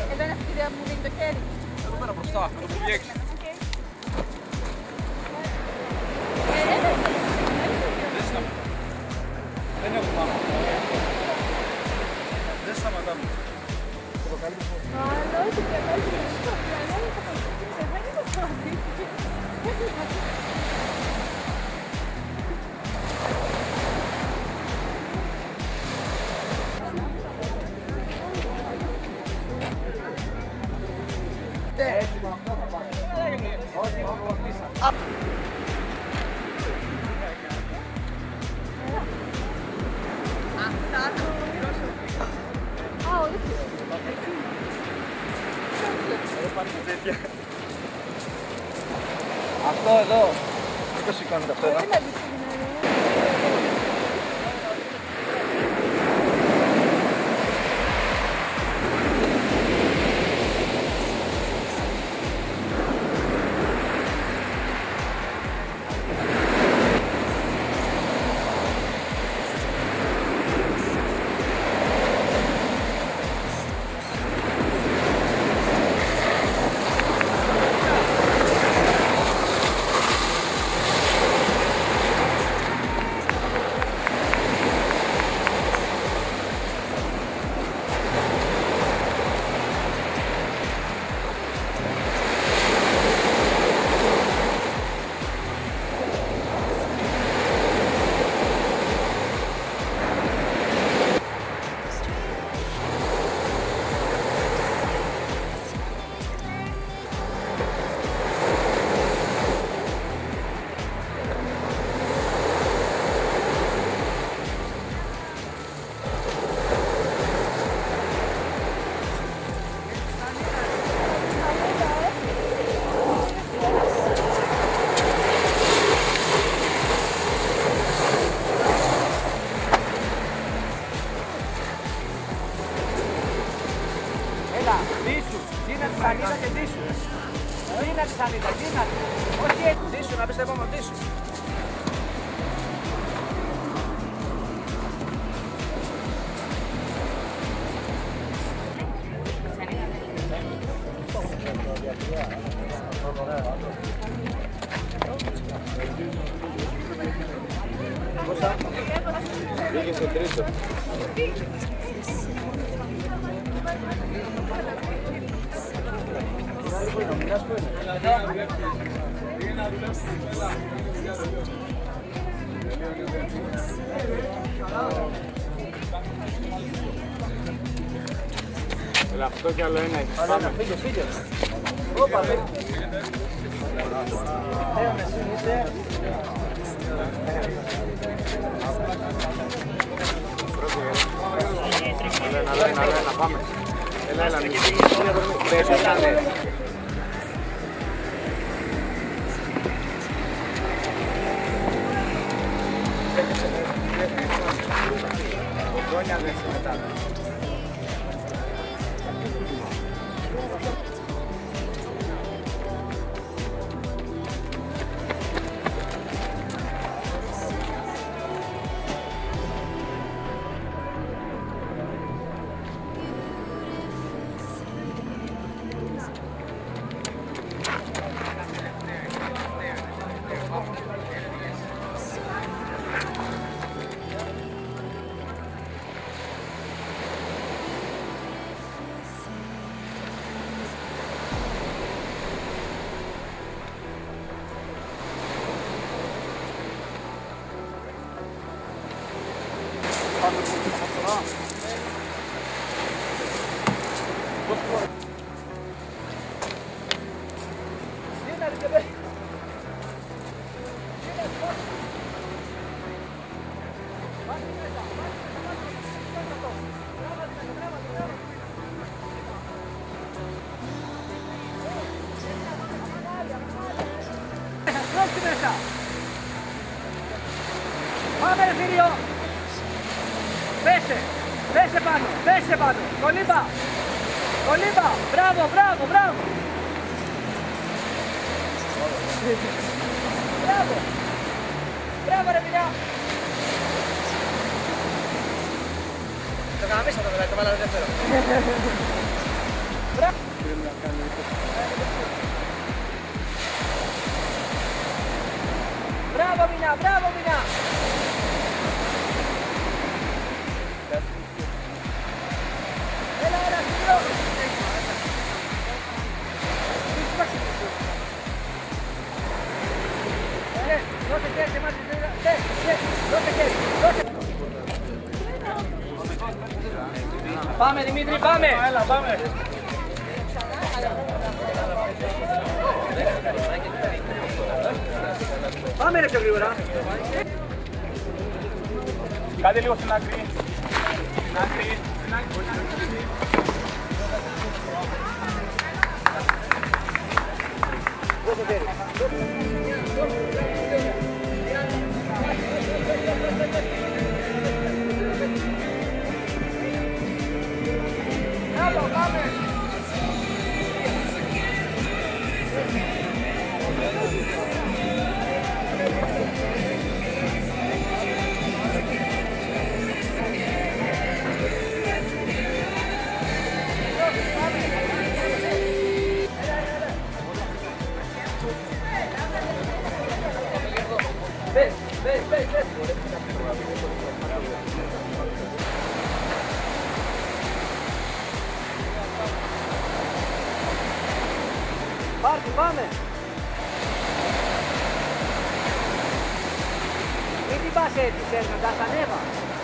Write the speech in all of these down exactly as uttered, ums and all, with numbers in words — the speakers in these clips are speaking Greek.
Εδώ είναι αυτή τη ιδέα που μου δίνει το χέρι. Εδώ πέρα μπροστά, εδώ που βγήκες. Δεν έχω πάνω. Δεν σταματάμε. Αλλά όχι, δεν έχει το πλανό, δεν είναι το πόδι. Αυτό εδώ, τι το σηκώνετε αυτό εδώ. Δίσου, δίνα τη σανίδα και δίσου. Δίνα τη σανίδα, δίνα τη. Όχι έτσι, δίσου, να πεις το επόμενο δίσου. Πόσα? Πήγε στο τρίτο. Έλα, αυτό κι άλλο ένα έχεις. Πάμε. Φύγε, φύγε. Όπα, φύγε. Θέωνε, εσύ είσαι. Έλα, έλα, έλα, έλα, πάμε. Έλα, έλα, πες, έκανε. Χρόνια δεν σε μετά. Πάμε ρε φίλιο! Πέσε! Πέσε πάνω! Πέσε πάνω! Κολύμπα! Κολύμπα! Μπράβο! Μπράβο! Μπράβο! Μπράβο! Μπράβο ρε παιδιά! Το κάναμε μέσα το δηλαδή, το βάλαμε δεύτερο. Μπράβο! Πάμε Δημήτρη, πάμε! Έλα, πάμε. Πάμε ρε πιο γρήγορα. Κάντε λίγο στην άκρη. Στην άκρη. Στην άκρη. Δώσε χέρι. Έλα, πάμε. Μπες, μπες, μπες, μπες. Πάρτι, πάμε. Μην την πας έτσι, Σέρνο, τα ανέβα.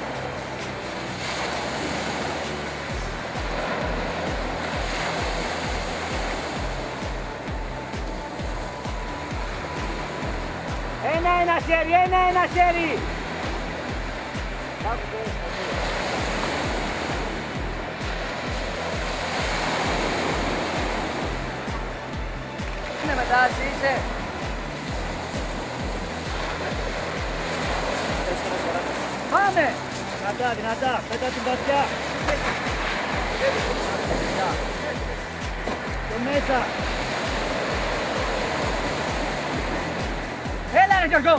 Ένα-ένα χέρι, ένα-ένα χέρι. Είναι μετά, εσύ είσαι. Πάμε. Δυνατά, δυνατά, πέτα την πατιά. Το μέσα. Έλα ρε Γιώργο!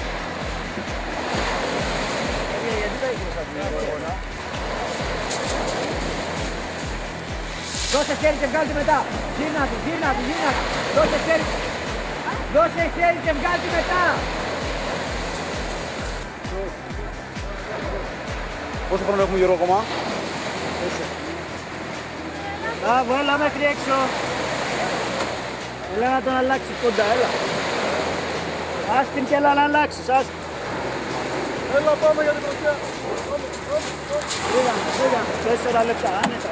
Δώσε χέρι και βγάλτε μετά! Γύρνα του, γύρνα του, γύρνα του! Δώσε χέρι! Δώσε χέρι και βγάλτε μετά! Πόσο χρόνο έχουμε Γιώργο ακόμα? Μπράβο, έλα μέχρι έξω! Έλα να τον αλλάξεις κοντά, έλα! Ας την και έλα να αλλάξεις, ας. Έλα, πάμε για την πρωτιά. Φύγαμε, φύγαμε. Τέσσερα λεπτά, άνετα.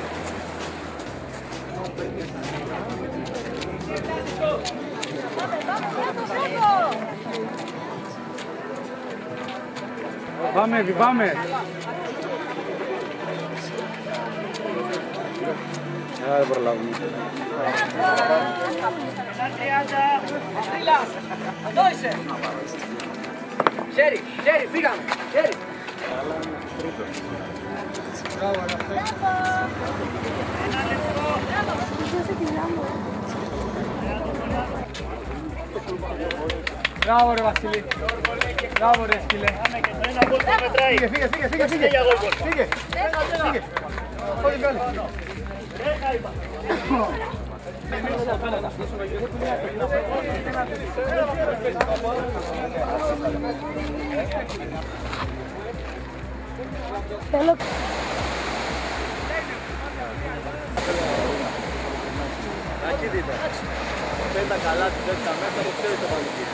Πάμε, Εύη, πάμε. Άρα δεν προλάβουμε. Εδώ είσαι. Χέρι, χέρι, φύγαμε. Χέρι. Μπράβο ρε Βασίλη. Μπράβο ρε σκύλε. Φύγε, φύγε, φύγε, φύγε, φύγε. Φύγε, φύγε. Όλοι καλή. Θέλω... Άκη δείτε. Παίρνει τα καλά του, παίρνει τα μέσα, το ξέρει το πανηγύρι.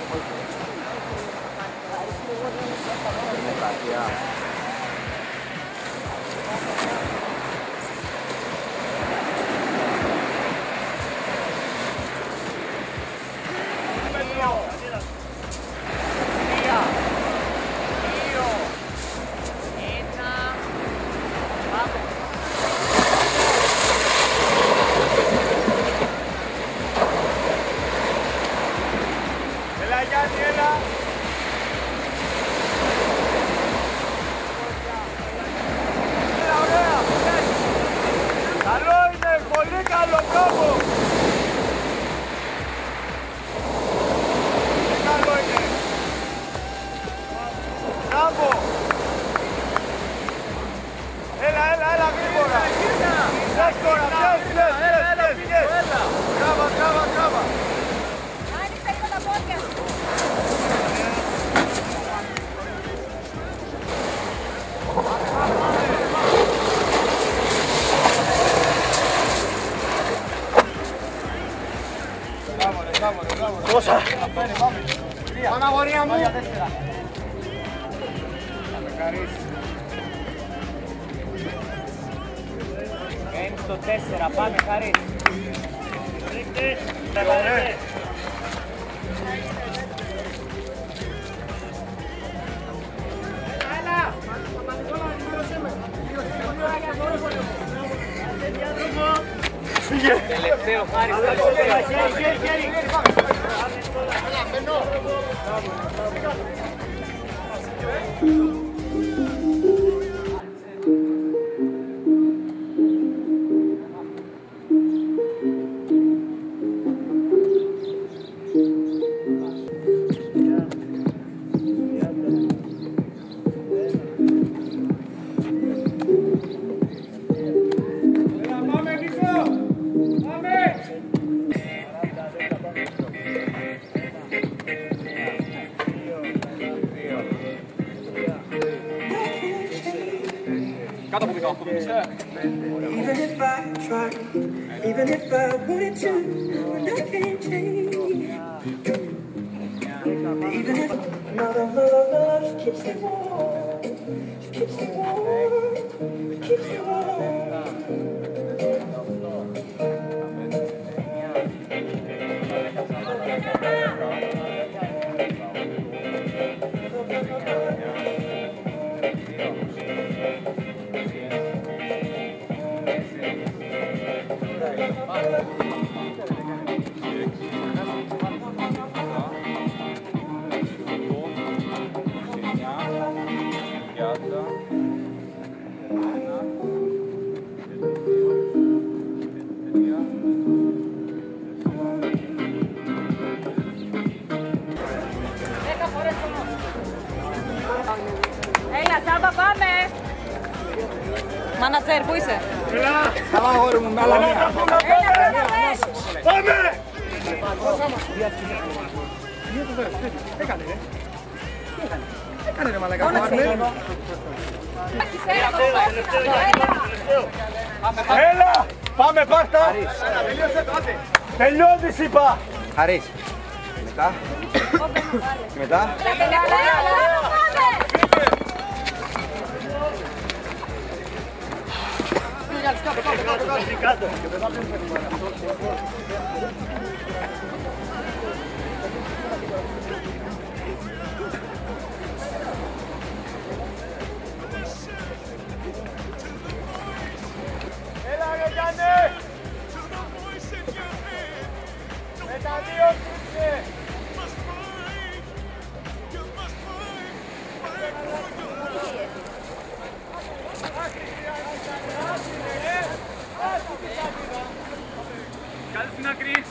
Έλα, έλα, έλα, γρήγορα. Πες τώρα, πες, πες, πες, πες. Τράβα, τράβα, τράβα. Άνοιξε λίγο τα πόδια σου. Μπράβο ρε, μπράβο ρε, μπράβο ρε. Πόσα. Πάμε αγωνία μου. Θα με χαρίσει. στο τέσσερα, πάμε Χαρή. Τελευταίο Χάρη, Even if I tried, even if I wanted to, and I can't change. Even if mother, mother, love, she keeps me warm, she keeps me warm, she keeps me warm. Έλα, Σάμπα, πάμε! Μάνατζερ, πού είσαι? Έλα! Καλά, αγόρι μου, με άλλα μία. Έλα, πάμε! Πάμε! Έκανε, ρε. Έκανε, ρε μαλάκα. Έλα! Πάμε, πάρτα! Τελειώνεις, είπα! Χαρίς. Μετά. Μετά. Έλα, ρε Γιάννη! Με τα δύο τρίψε! Κάτω στην άκρη!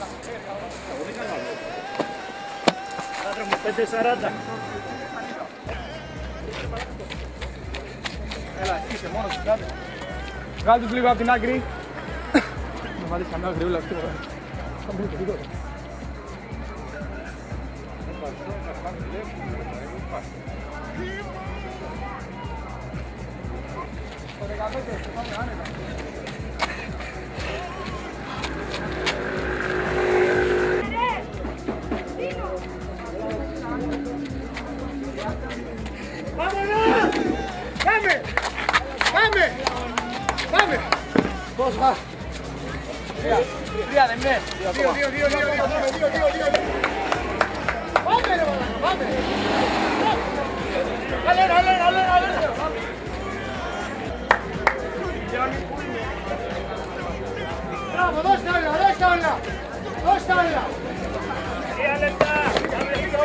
Κάτω μου πέντε σαράντα. Έλα, εσύ είσαι μόνος σου κάτω. Βγάλ' τους λίγο από την άκρη. Να βάλεις καμιά γριούλα αυτή. Θα μπουν και λίγο. Το δεκαπέντε, το πάμε άνετα. Πάμε να! Πάμε! Πάμε! Πάμε! Πώς θα! Τρία δεν είναι! Δύο, δύο, δύο, δύο, δύο, δύο, δύο, δύο! Πάμε ρε μαλάκα, πάμε! Άλλε, άλλε, άλλε, άλλε! Μπράβο, δώστε όλα, δώστε όλα! Δώστε όλα! Τρία λεπτά! Πάμε λίγο!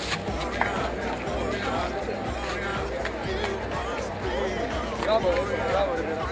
Μπράβο, μπράβο ρε παιδιά.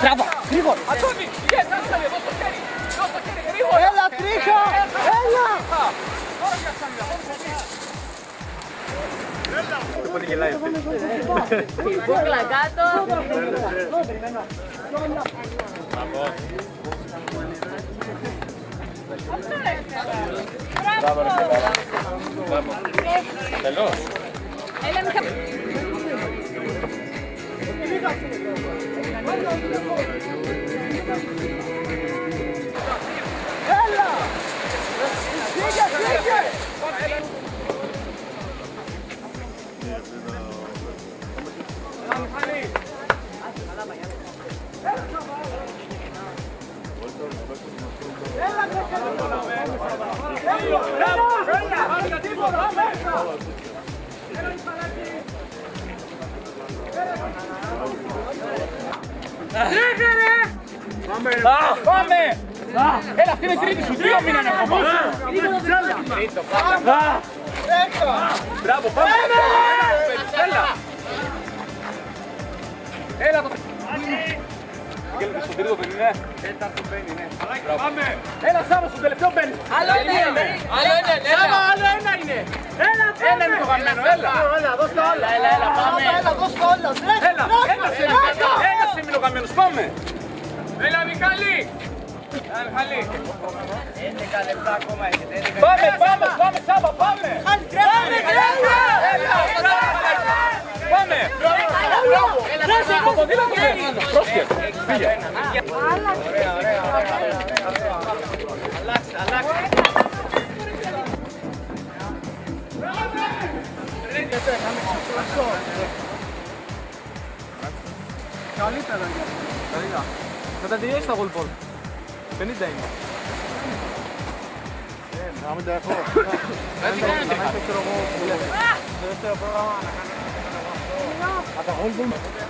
Τράβα, γρήγορα. Αντώνη, βγαίνει, άσε λίγο, δώσ' το χέρι. Δώσ' το χέρι, γρήγορα. Έλα, τρίχα, έλα. Τώρα μια σάμια, τώρα μια σάμια. Κούκλα κάτω. Μπράβο, ρε Μπράβο. Τελώς. Έλα, Μιχα. Έλα. Φύγε, φύγε. Πάμε! Έλα, αυτή είναι η τρίτη σου, δύο μήναν ακόμα. Μπράβο, πάμε! Έλα! Έλα το... Στο τρίτο δεν είναι. Τέταρτο μπαίνει, ναι. Πάμε! Έλα, Σάββα, στο τελευταίο μπαίνεις. Άλλο ένα είναι. Άλλο ένα είναι. Σάββα, άλλο ένα είναι. Έλα, ένα είναι το γαμμένο, έλα. Έλα, δώσ' το όλα. Έλα, έλα, πάμε. Έλα, δώσ' το όλα. Έλα, ένα είναι ο γαμμένος, πάμε. Έλα, Μιχάλη. Έλα, Μιχάλη. έντεκα λεπτά ακόμα έχετε. Πάμε, πάμε, πάμε, Σάββα, πάμε. Πάμε. Το ποδήλατο δεν. Πρόσχε. Φύγε. Ωραία, ωραία, ωραία. Αλλάξε, αλλάξε. Καλύτερα είναι. Καλύτερα. Θα τα τελειώσει τα γολπόλ. πενήντα είναι. Να μην τα έχω. Έτσι κάνετε. Να ξέρω εγώ που λέτε. Το δεύτερο πρόγραμμα να κάνω. Από τα γολπόλ.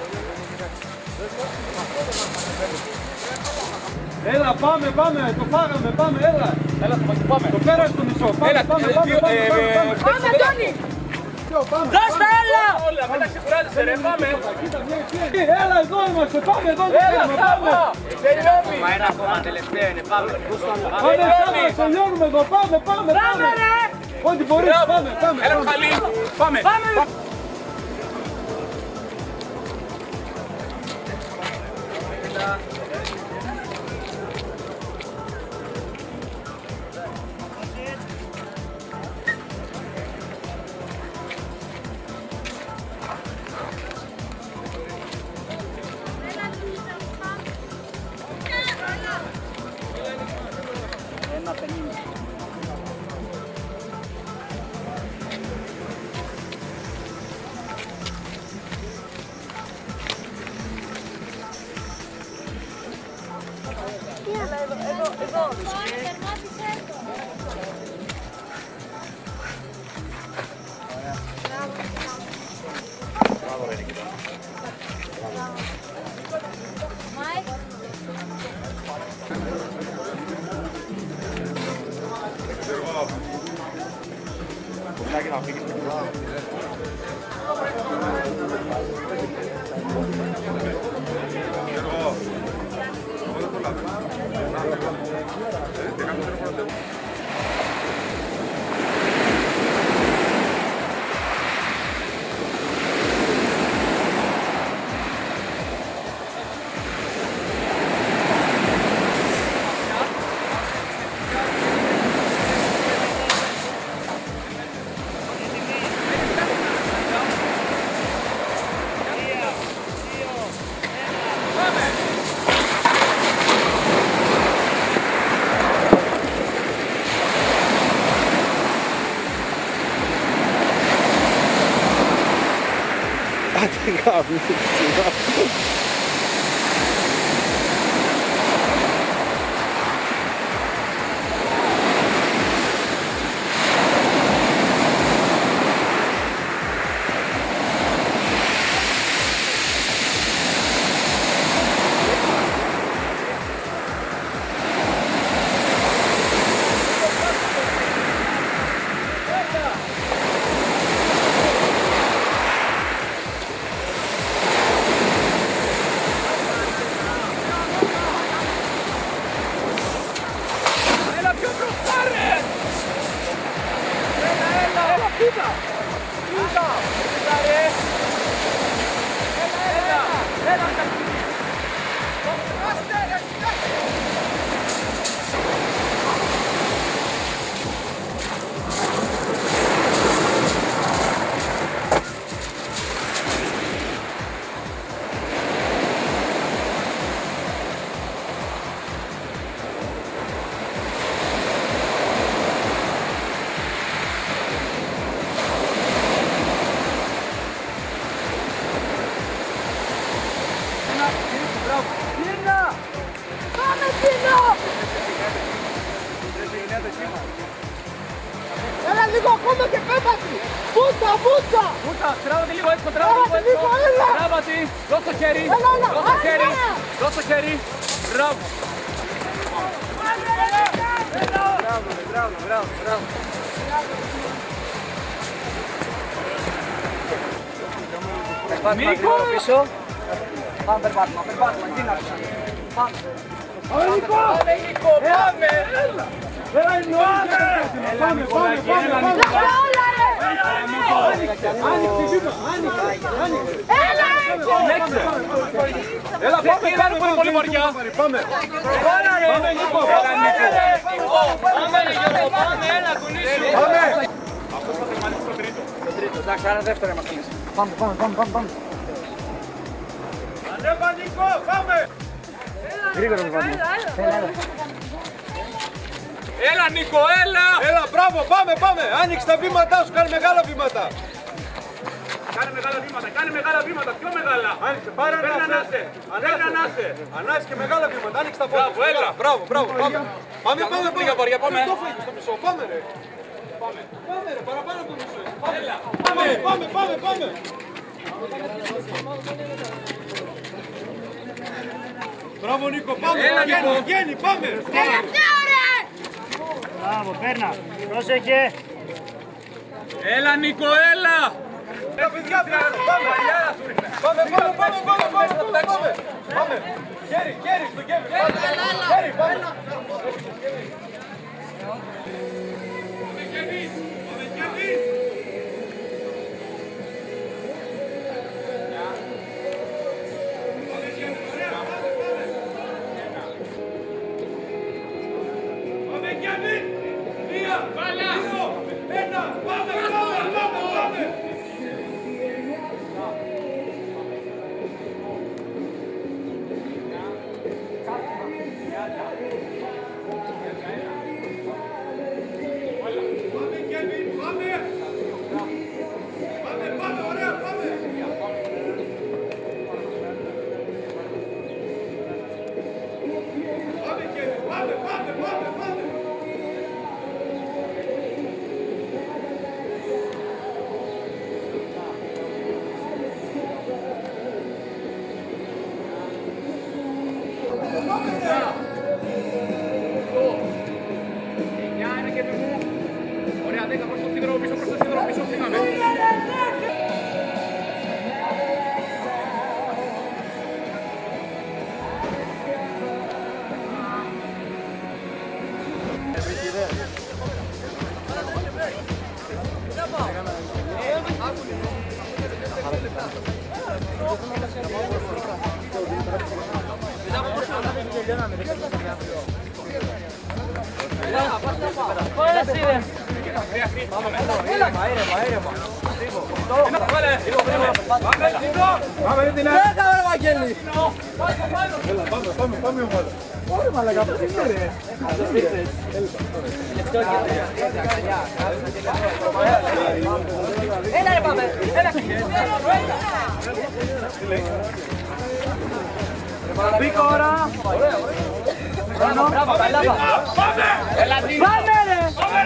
Έλα, πάμε, πάμε, το φάγαμε, πάμε, έλα. Έλα, το πάμε. Το πέρα στο μισό. Πάμε, πάμε, πάμε, πάμε. Πάμε, Αντώνη. Δώσ' τα έλα! Όλα, μην τα ξεκουράζεσαι ρε, πάμε. Έλα, εδώ είμαστε, πάμε, εδώ Έλα, πάμε. Τελειώνει. Μα ένα ακόμα τελευταίο είναι, πάμε. Πάμε, Πάμε, τελειώνουμε εδώ, πάμε, πάμε, πάμε. Ό,τι μπορείς, πάμε, πάμε. Έλα, Μιχάλη. Πάμε. Γύρνα! Πάμε Τίνο! Έλα λίγο ακόμα και πέμπατη! Βούτσα, βούτσα! Βούτσα, τράβατε λίγο έξω, τράβατε λίγο έξω. Τράβατε, δώσ' το χέρι, δώσ' το χέρι, δώσ' το χέρι. Μπράβο. Μπράβο, μπράβο, μπράβο, μπράβο. Νίκο! Πίσω. Πάμε περπάτημα, περπάτημα, Κίνα. Πάμε. Πάμε Νίκο! Πάμε Νίκο, πάμε! Έλα! Έλα Νίκο! Πάμε, πάμε, πάμε, πάμε! Άνοιξε, άνοιξε, Νίκο, άνοιξε, άνοιξε! Έλα έτσι! Έλα, πάμε, πάμε, πολύ πολύ βαριά! Πάμε! Πάμε Νίκο! Πάμε Νίκο, πάμε, έλα, κουνήσου! Πάμε! Αυτός θα τερματίσει το τρίτο. Το τρίτο, εντάξει, άρα δεύτερο μας κλείσει. Πάμε, πάμε, πάμε, πάμε, πάμε. Ανέβα Νίκο, πάμε! Γρήγορα με πάμε. Έλα Νίκο, έλα! Έλα, μπράβο, πάμε, πάμε! Άνοιξε τα βήματά σου, κάνε μεγάλα βήματα! Κάνε μεγάλα βήματα, κάνε μεγάλα βήματα, πιο μεγάλα! Άνοιξε, πάρε ανάσε! Ανάσε, ανάσε! Ανάσε και μεγάλα βήματα, άνοιξε τα πόδια! Μπράβο, έλα! Μπράβο, μπράβο, πάμε! Πάμε, πάμε, πάμε! Βαριά, πάμε! Το φύγει στο μισό, πάμε ρε! Πάμε, πάμε ρε, παραπάνω από το μισό! Έλα! Πάμε, πάμε, πάμε, πάμε! Μπράβο Νίκο, πάμε! Έλα Νίκο, βγαίνει, πάμε! Τελευταίο ρε! Μπράβο, πέρνα. Πρόσεχε. Έλα Νίκο, έλα! Έλα παιδιά, πάμε! Πάμε, πάμε, πάμε, πάμε, πάμε, πάμε! Πάμε! Χέρι, χέρι στο κέφι! Χέρι, πάμε! Πάμε κέφι! Πάμε κέφι! Πάμε κέφι! Μία! Δύο! Ένα! Πάμε, πάμε, πάμε, πάμε! Πάμε Κέβιν, πάμε! Πάμε, πάμε, ωραία, πάμε! Πάμε Κέβιν, πάμε, πάμε, πάμε, πάμε! Ωραία, δέκα προς το σίδερο πίσω, προς το σίδερο πίσω, φύγαμε. Πάμε ρε την άλλη. Έλα ρε Βαγγέλη. Πάμε, πάμε, πάμε ομάδα. Ωραία μαλακά, πού είναι ρε. Έλα ρε πάμε. Έλα. Μπήκω ώρα. Μπράβο, καλά πάμε. Πάμε ρε.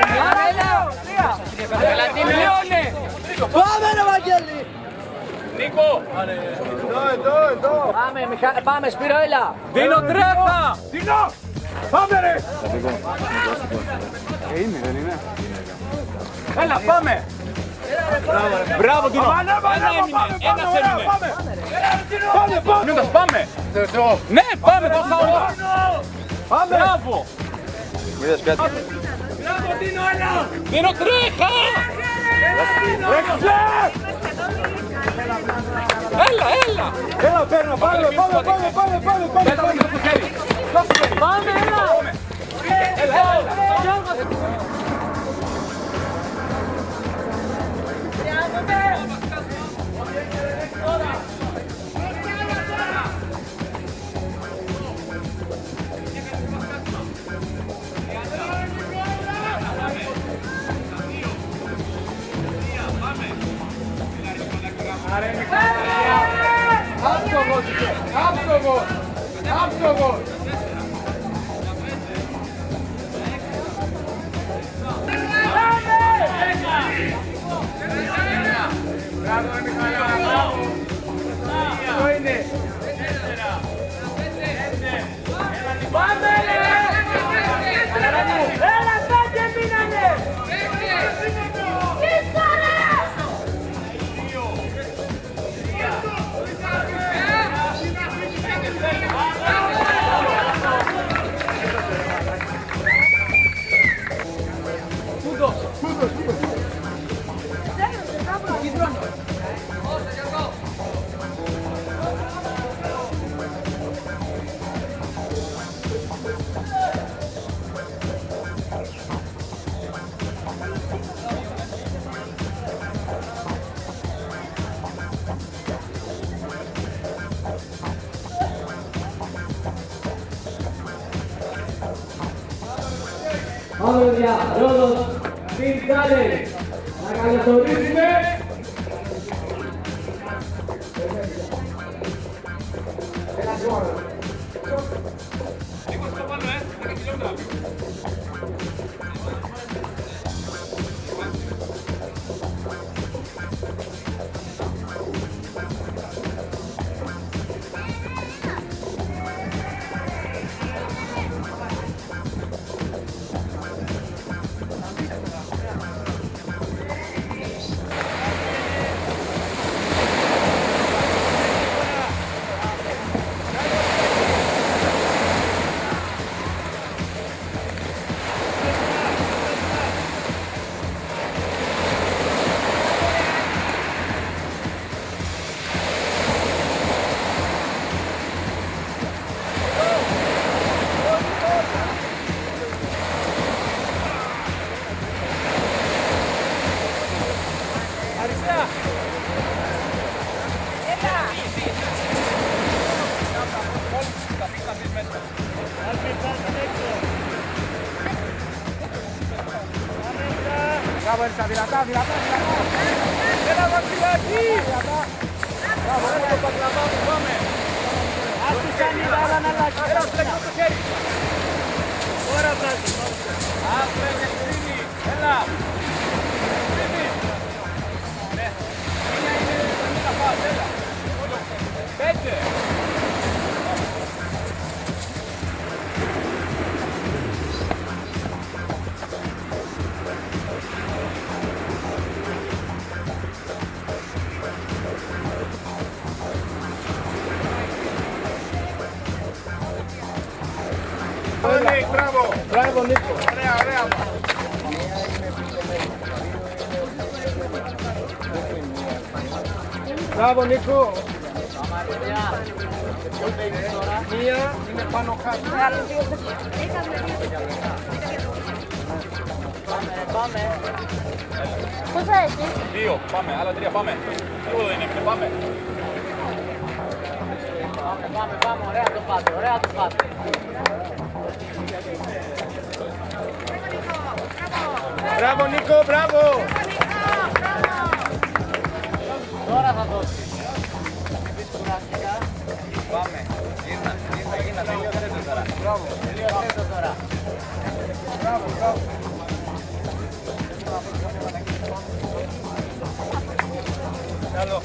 Πάμε ρε Βαγγέλη. Νίκο! Εδώ, εδώ, εδώ. Πάμε, Μιχα... πάμε Σπύρο, έλα. Δίνω τρέχα! Δίνω! Πάμε ρε! Ε, είναι, δεν είναι. Έλα, πάμε! Μπράβο, Τίνο! Ένα έμεινε, ένας έμεινε. Πάμε, πάμε! Μιούντας, πάμε! Ναι, πάμε, το χαόλα! Πάμε! Μπράβο! Μπράβο, Τίνο, έλα! Δίνω τρέχα! Έλα, έλα! Έλα, παίρνω, πάμε, πάμε, πάμε, πάμε, πάμε, πάμε, πάμε, πάμε, έλα! Έλα, έλα! Άψογος, άψογος! Άψογος! Μπράβο, Μιχάλη, μπράβο! Αυτό είναι! Πάμε ρε! Έλα πέντε μείνανε! Ήρθα ρε! Πάμε παιδιά, Ρόδος, Team Challenge. Να καλωσορίσουμε Μπράβο, Ελίσσα, δυνατά, δυνατά, δυνατά. Έλα Βασιλάκη! Μπράβο, έλα το παγκλαμά μου, πάμε! Ας τη σανίδα, έλα να αλλάξει. Έλα, στρέξω το χέρι! Τώρα βγάζει. Άσπρε και κρίνει! Έλα! Κρίνει! Ναι! Μία είναι τα πας, έλα! Πέντε! Μπράβο! Μπράβο, Νίκο. Ωραία, ωραία! Μπράβο, Νίκο. Μία είναι πάνω κάτω. Πόσα έχεις? Δύο, πάμε, άλλα τρία, πάμε! Τίποτα δεν είναι, πάμε! Πάμε, πάμε, πάμε, ωραία το πάτε, ωραία το πάτε. Μπράβο, Νίκο, μπράβο. Τώρα θα δώσει. Εμείς κουράστηκα. Πάμε! Γύρνα, γύρνα, γύρνα, τελειώστε το τώρα! Μπράβο, Τελειώστε το τώρα. μπράβο, μπράβο. Καλό!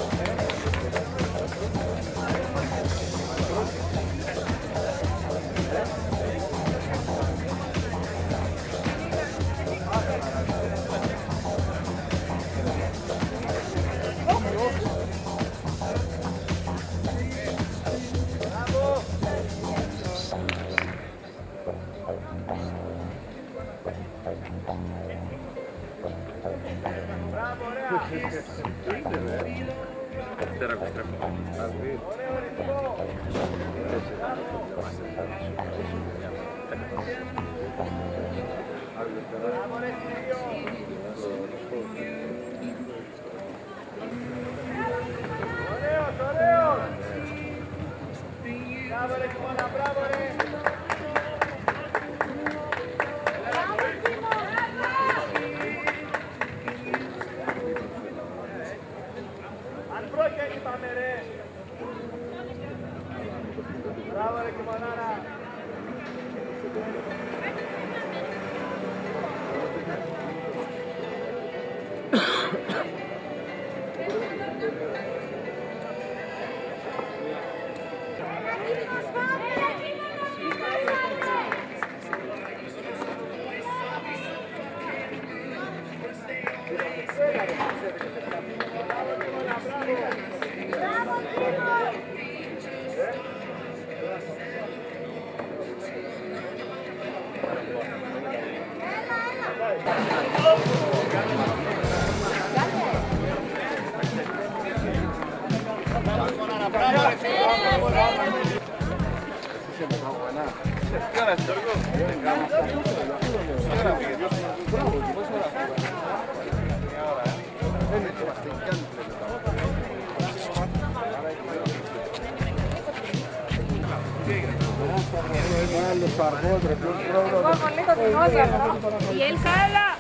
Μπράβο Y él jala.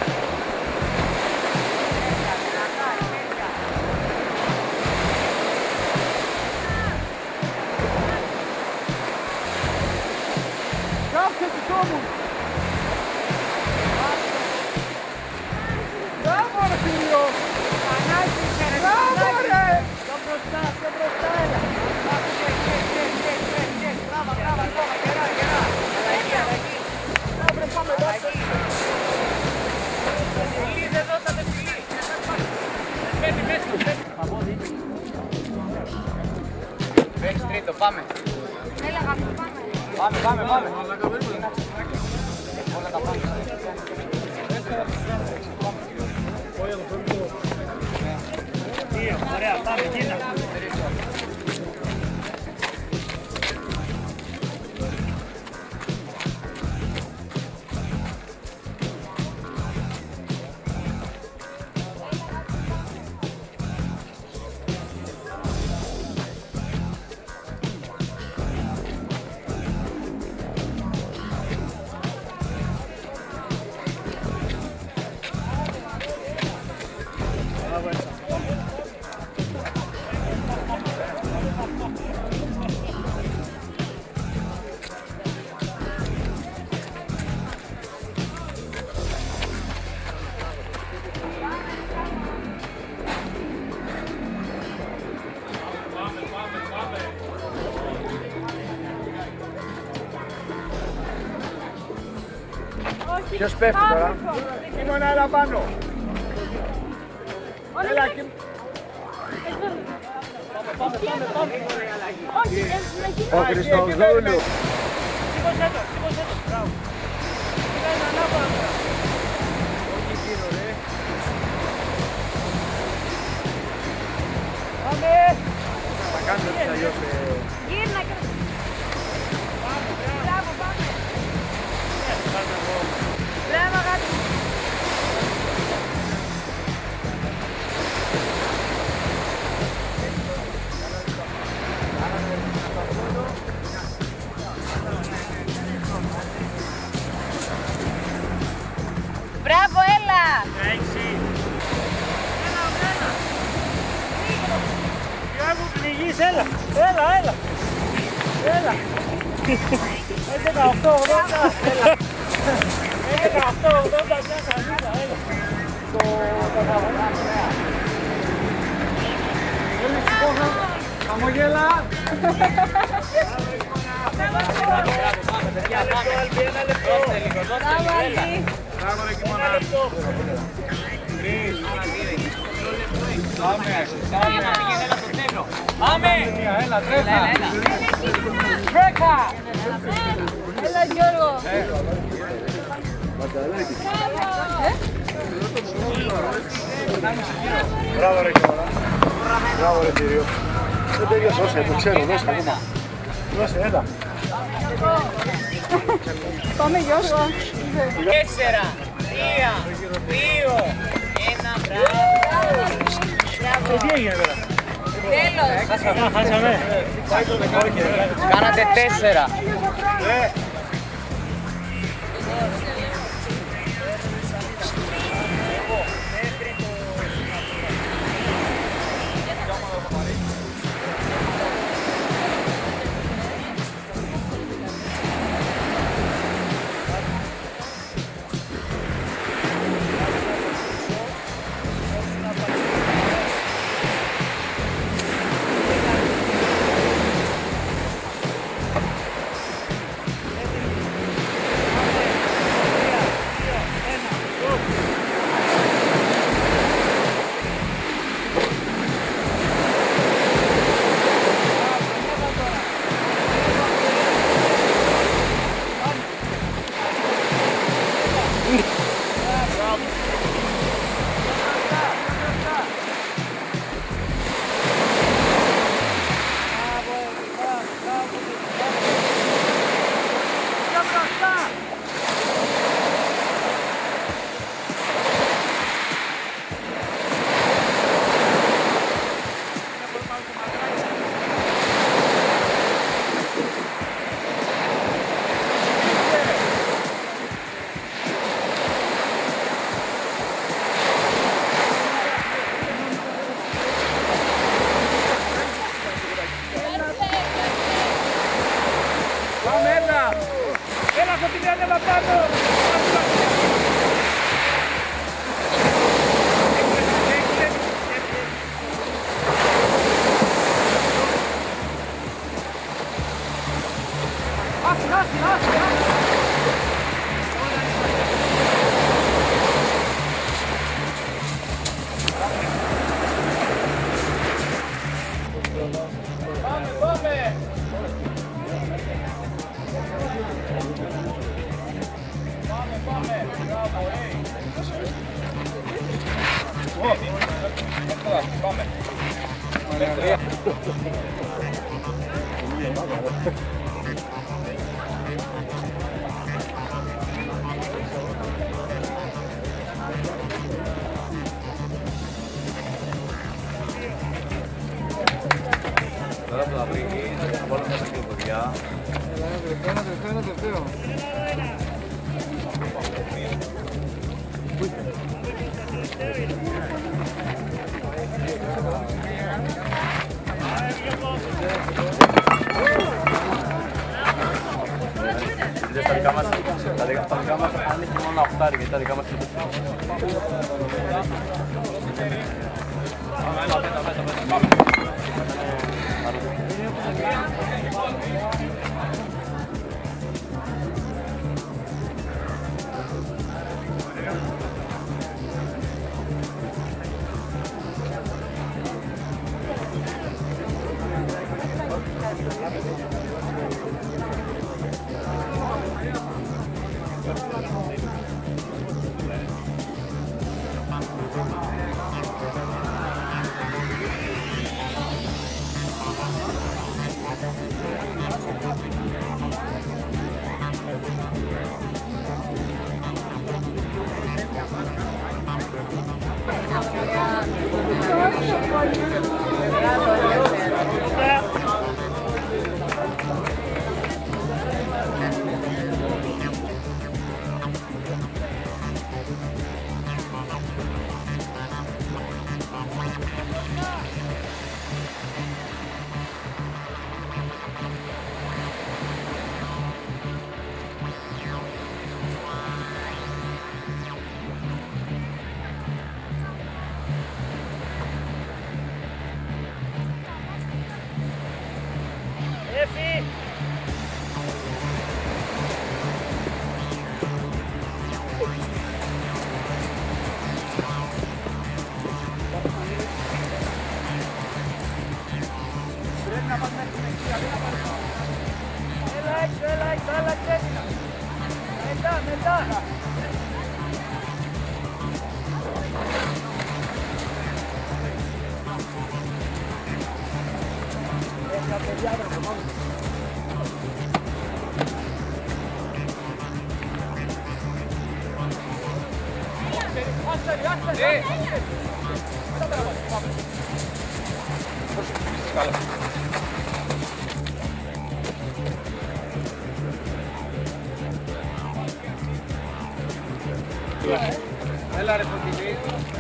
Παίξεις τρίτο, πάμε. Έλα, γάμο, πάμε. Πάμε, πάμε, πάμε. Όλα τα πάμε. Δύο, ωραία, πάμε, γίνα. Ποιος πέφτει τώρα? Κίμωνα, έλα πάνω. Έλα, και... Ο Χριστοδούλου. Σήκωσέ το, σήκωσέ το. Μπράβο. Κοίτανε ανάποδα τώρα. Όχι γύρω, ρε. Πάμε. Θα κάνουμε έτσι αλλιώς. γύρνα και... Μπράβο, πάμε. Μπράβο, αγάπη. Μπράβο, έλα! Έξι. Έλα, έλα. Ποιο μου πνιγείς, έλα. Έλα, έλα. Έλα. Έντεκα οκτώ ογδόντα. Έλα. Έντεκα οκτώ ογδόντα. Έλα. Το καταβολάμε. Έλα, σηκώνα. Χαμογέλα. Ένα λεπτό. Μπράβο, Αλή. Μπράβο, ρε Κιμώνα. Ένα λεπτό. Τρεις. Πάμε, πάμε. Έλα, τρέχα. Τρέκα. Έλα, Γιώργο. Μπράβο ρε Κιμώνα. Μπράβο ρε Θηρίο. Δεν τέλειωσε, δώσε, το ξέρω, δώσε ακόμα. Δώσε, έλα. Πάμε, Γιώργο. Τέσσερα, τρία, δύο, ένα, μπράβο. Τι έγινε τώρα. Τέλος. Χάσαμε. Κάνατε τέσσερα. Έλα Κωτίνη, ανέβα πάνω. Άσυ, άσυ, άσυ, άσυ. Πάμε, πάμε. Πάμε, πάμε. Μπράβο, hey. Πάμε. Τώρα που θα βρει, θα βάλω μέσα και παιδιά. Φαίνεται, φαίνεται, φαίνεται. Τα δικά μας, τα δικά μας αν έχει μόνο οχτάρι, γιατί τα δικά μας είναι Έφη! Πρέπει να πας μέχρι την εξία, δεν να πας. Έλα έξω, έλα έξω, άλλαξε. Μετά, μετά. Έχει παιδιά, βρε, το μόνο. Άστερι, άστερι, άστερι. Μετά πέρα πάλι, πάμε. Καλά. Έλα ρε Φωτεινή.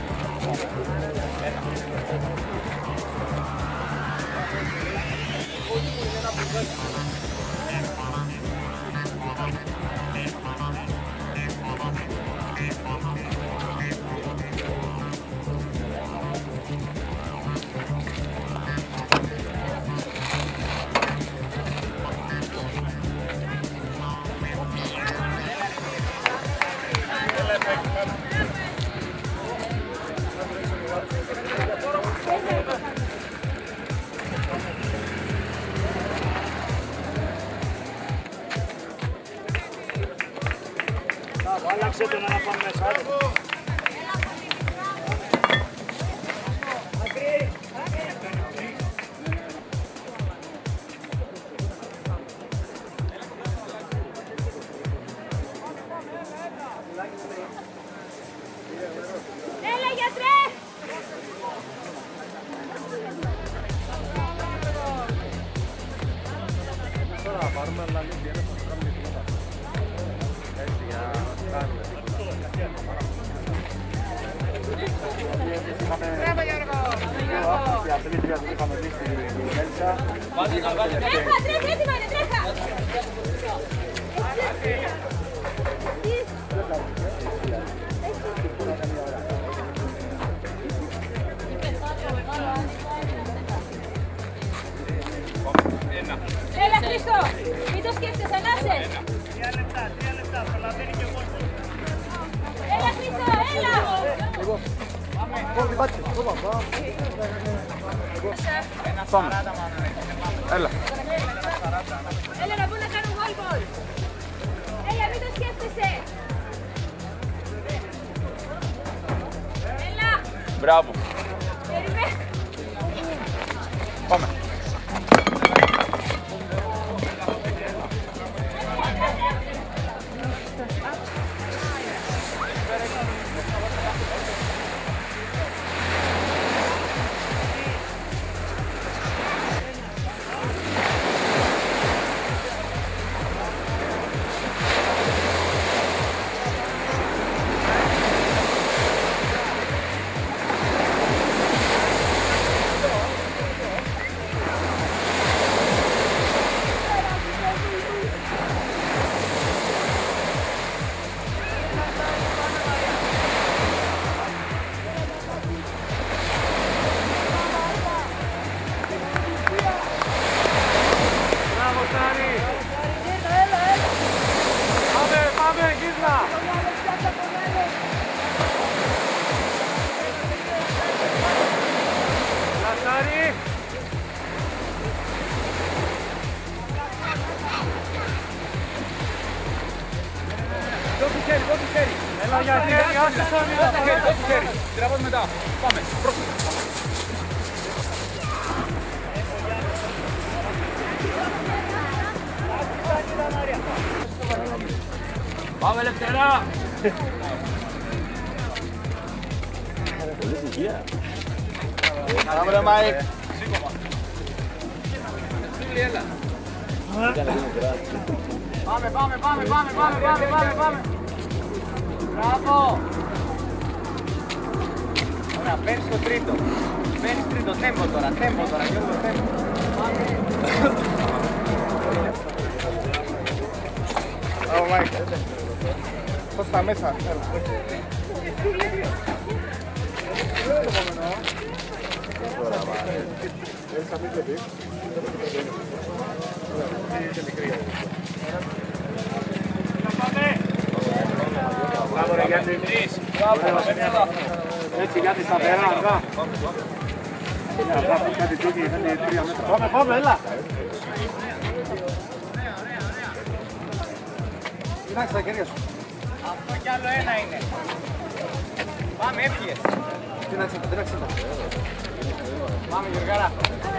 Άλλαξε τον να πάμε μέσα. Έλα γιατρέ! Τώρα πάρουμε αλλά λίγο διένες να το κάνουμε τίποτα. Έτσι για να κάνουμε. Μπράβο Γιώργο! Για αυτή τη τρία που είχαμε δει στην Μέλισσα. Τρέχα, τρέχα, έτοιμα είναι, τρέχα! σκέφτεσαι, Ανάσε. Τρία λεπτά, τρία λεπτά, προλαβαίνει και εγώ. Έλα, Χρήστο, έλα. Πάμε. Έλα. Έλα να μπουν να κάνουν goal goal. Έλα, μην το σκέφτεσαι. Έλα. Μπράβο. Περιμένε. Πάμε. Έλα για χέρι, άσε σαν χέρι. Τραβάς μετά. Πάμε. Πρόσεχε. Πάμε ελευθερά. Πάμε ρε Μάικ. Έλα. Πάμε, πάμε, πάμε, πάμε, πάμε, πάμε, πάμε, πάμε. Μπράβο. Ωραία, μπαίνεις στο τρίτο. Μπαίνεις τρίτο, τέμπο τώρα, τέμπο τώρα, Γιώργο, τέμπο. Μπράβο Μάικ. Πώς τα μέσα. Μπράβο ρε Γιάννη. Έτσι Γιάννη σταθερά αργά. Πάμε, πάμε, έλα. Κοιτάξτε τα χέρια σου. Αυτό κι άλλο ένα είναι. Πάμε, έφυγες. Κοιτάξτε τα, κοιτάξτε τα. Πάμε Γιωργάρα.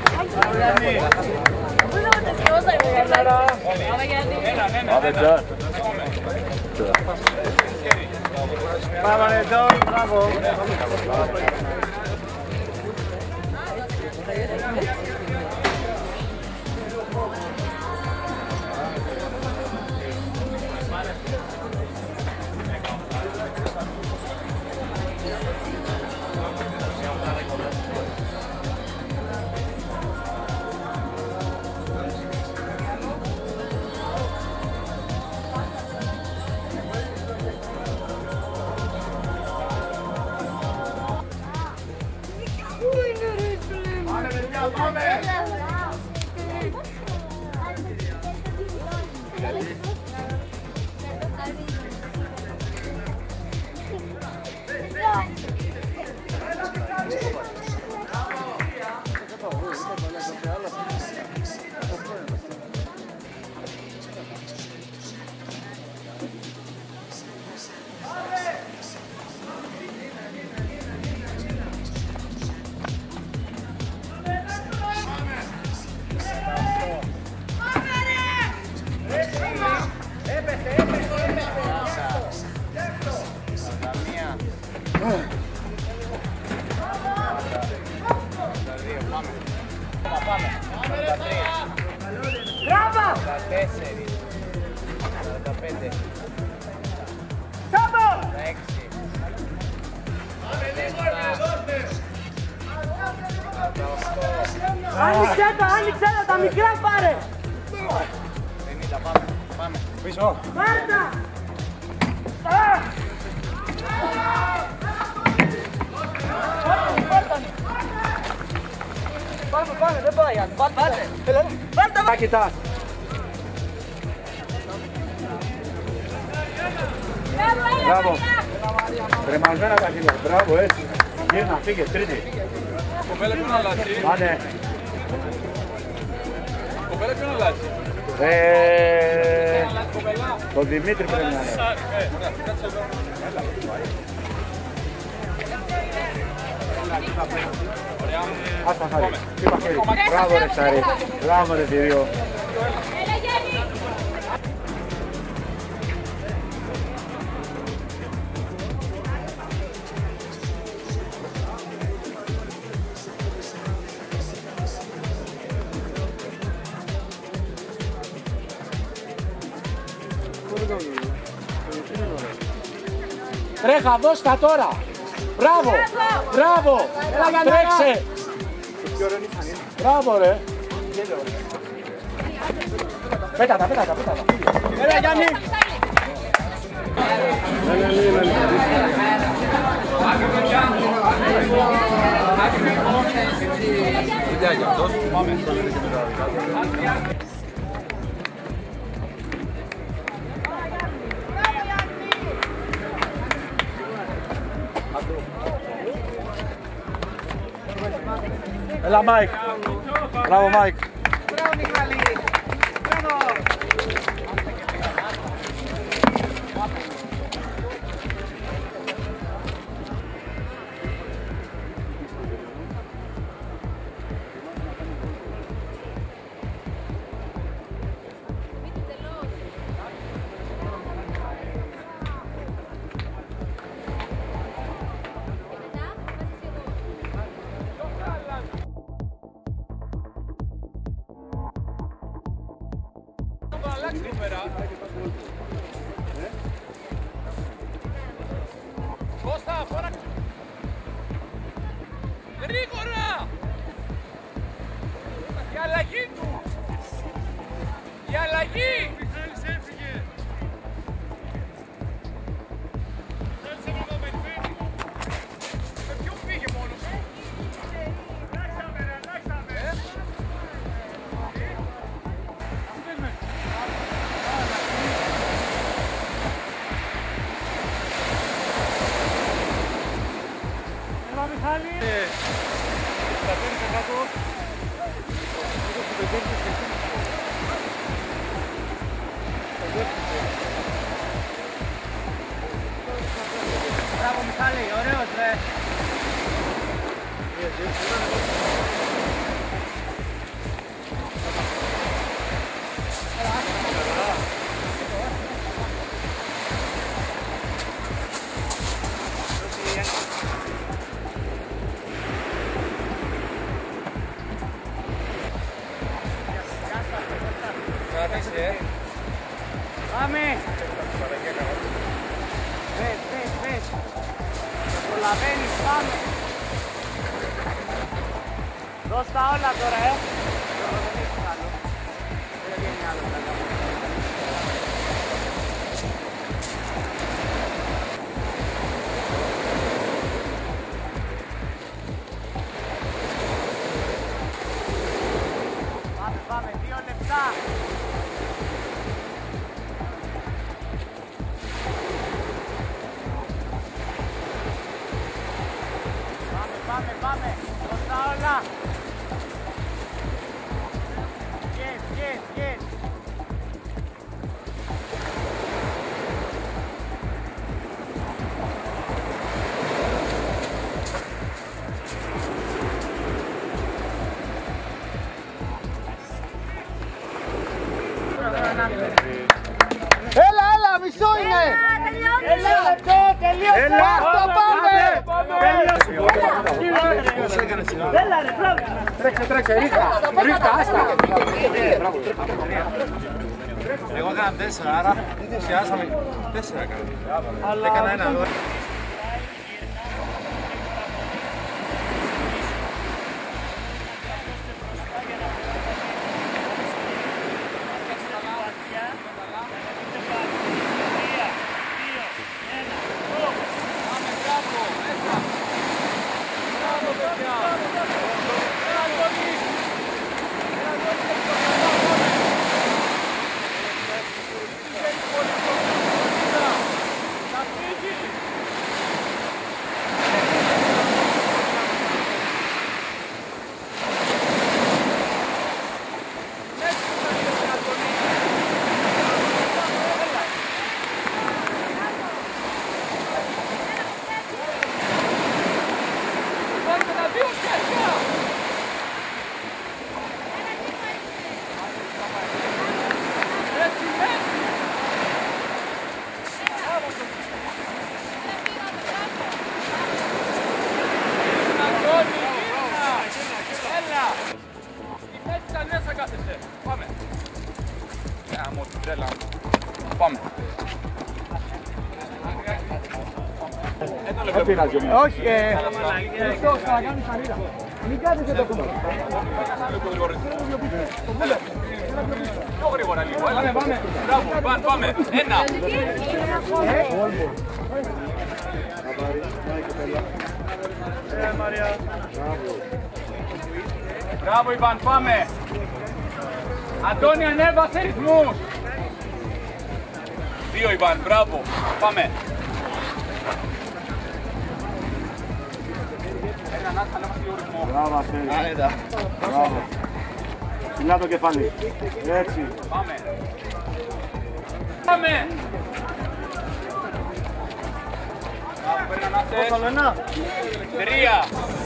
Πού να μας σκεφτόσαι, Γιώργαρα. Πάμε Γιάννη. Πάμε Τζον. Πάμε ρε Τζον, μπράβο. Άνοιξε τα, άνοιξε τα, τα μικρά πάρε! πενήντα, πάμε, πάμε. Πίσω. Πάρτα! Πάμε, πάμε, δεν πάει, πάρτε. Πάρτα! Τα κοιτάς. Μπράβο. Κρεμασμένα τα χείλια. Μπράβο, έτσι. Γύρνα, φύγε, τρίτη. Κοπέλα ποιον αλλάζει. Πάνε. Κοπέλα ποιον αλλάζει. Ε, τον Δημήτρη πρέπει να είναι. Άστα χάρη. Είπα χέρι. Μπράβο ρε Σάρη. Μπράβο ρε Θηρίο. Έλα Γιάννη. Τρέχα, δώσ' τα τώρα. Μπράβο. Μπράβο. Τρέξε. Μπράβο ρε. Πέτα τα, πέτα τα, πέτα τα. Έλα Γιάννη. Έλα Μάικ. Μπράβο Μάικ. Μπράβο Μιχάλη. Μπράβο. Κώστα, φορά! Γρήγορα! Η αλλαγή του! Η αλλαγή! Ο Μιχάλης έφυγε! Μιχάλης είναι εδώ, περιμένει! Με ποιον πήγε μόνος του? Αλλάξαμε ρε, αλλάξαμε! Έλα Μιχάλη. Τα παίρνεις κάτω. Μπράβο Μιχάλη, ωραίος ρε. Πάμε! Πες, πες, πες! Προλαβαίνεις, πάμε! Δώσ' τα όλα τώρα, ε! Δεν έχεις άλλο. Δεν βγαίνει άλλο καλά. Πάμε, πάμε, δύο λεπτά! Πάμε, πάμε, δώσ' τα όλα! Yes, yes, yes! Έλα, έλα, μισό είναι! Έλα, λεπτό, τελείωσε! Άστο, πάμε! Έλα ρε, μπράβο! Τρέξε, τρέξε, ρίχτα, ρίχτα, άστα! Εγώ έκανα τέσσερα, άρα πιάσαμε τέσσερα έκανα. Έκανα ένα εδώ. Θα φύγει! γάμο την τρέλα. Πάμε. Δεν πειράζει όμως. Όχι, ε... Χριστός, θα κάνεις σανίδα. Μην κάθεσαι το κομμάτι. Πιο γρήγορα λίγο, έλα. Πάμε. Μπράβο, πάμε. Ένα. Μπράβο Ιβάν, πάμε. Αντώνη, ανέβασε ρυθμούς. Δύο Ιβάν, μπράβο. Πάμε. Ένα, να είμαστε λίγο ρυθμό. Μπράβο, Αστέρι. Άνετα. Μπράβο. Ψηλά το κεφάλι. Έτσι. Πάμε. Πάμε. Πόσο ένα. Τρία.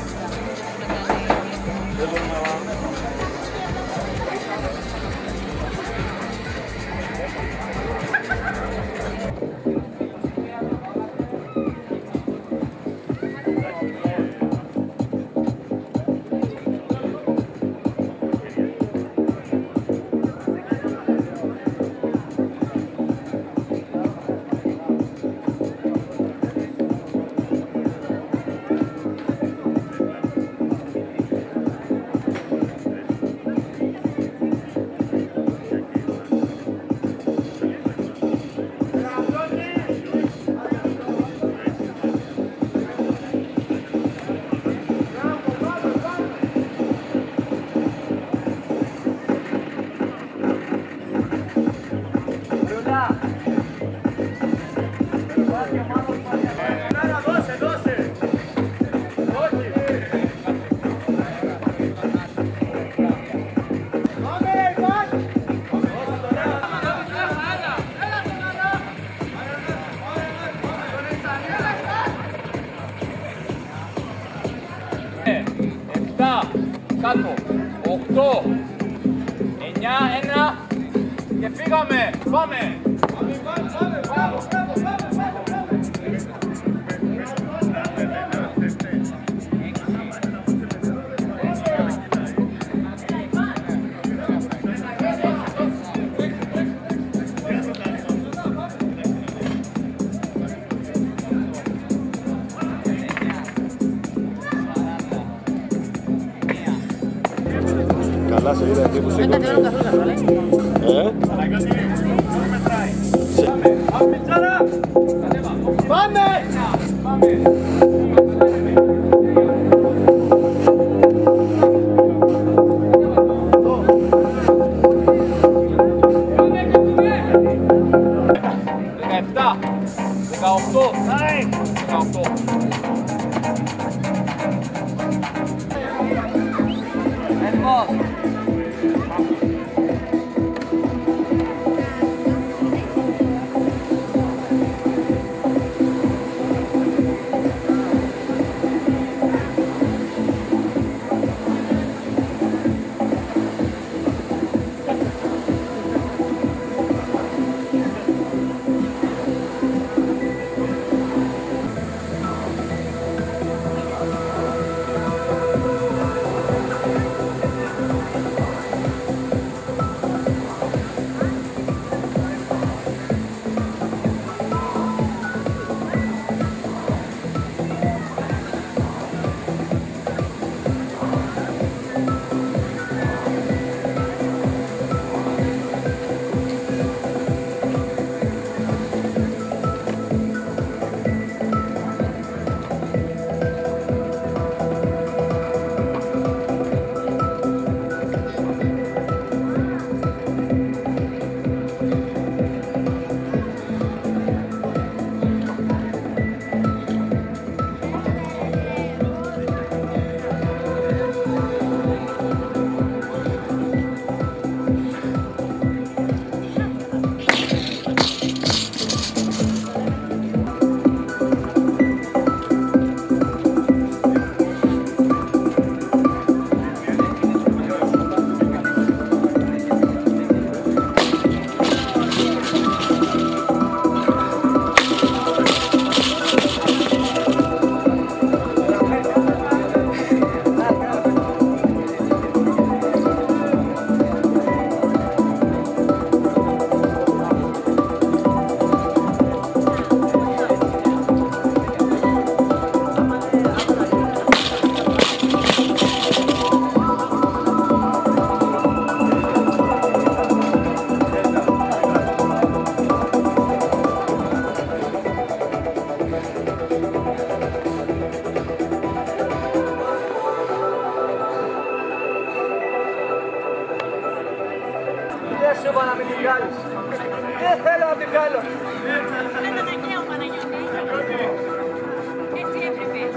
Κάτω, οκτώ, εννιά, ένα και φύγαμε, πάμε! Πάμε, πάμε, πάμε, πάμε, Καλά σε είδα εκεί που σήκω. Ε? Πάμε! Πάμε! δεκαεπτά, δεκαοκτώ, δεκαοκτώ. δεν θέλω να την βγάλω. Ένα αναγκαίο Παναγιώτη. Έτσι έπρεπες.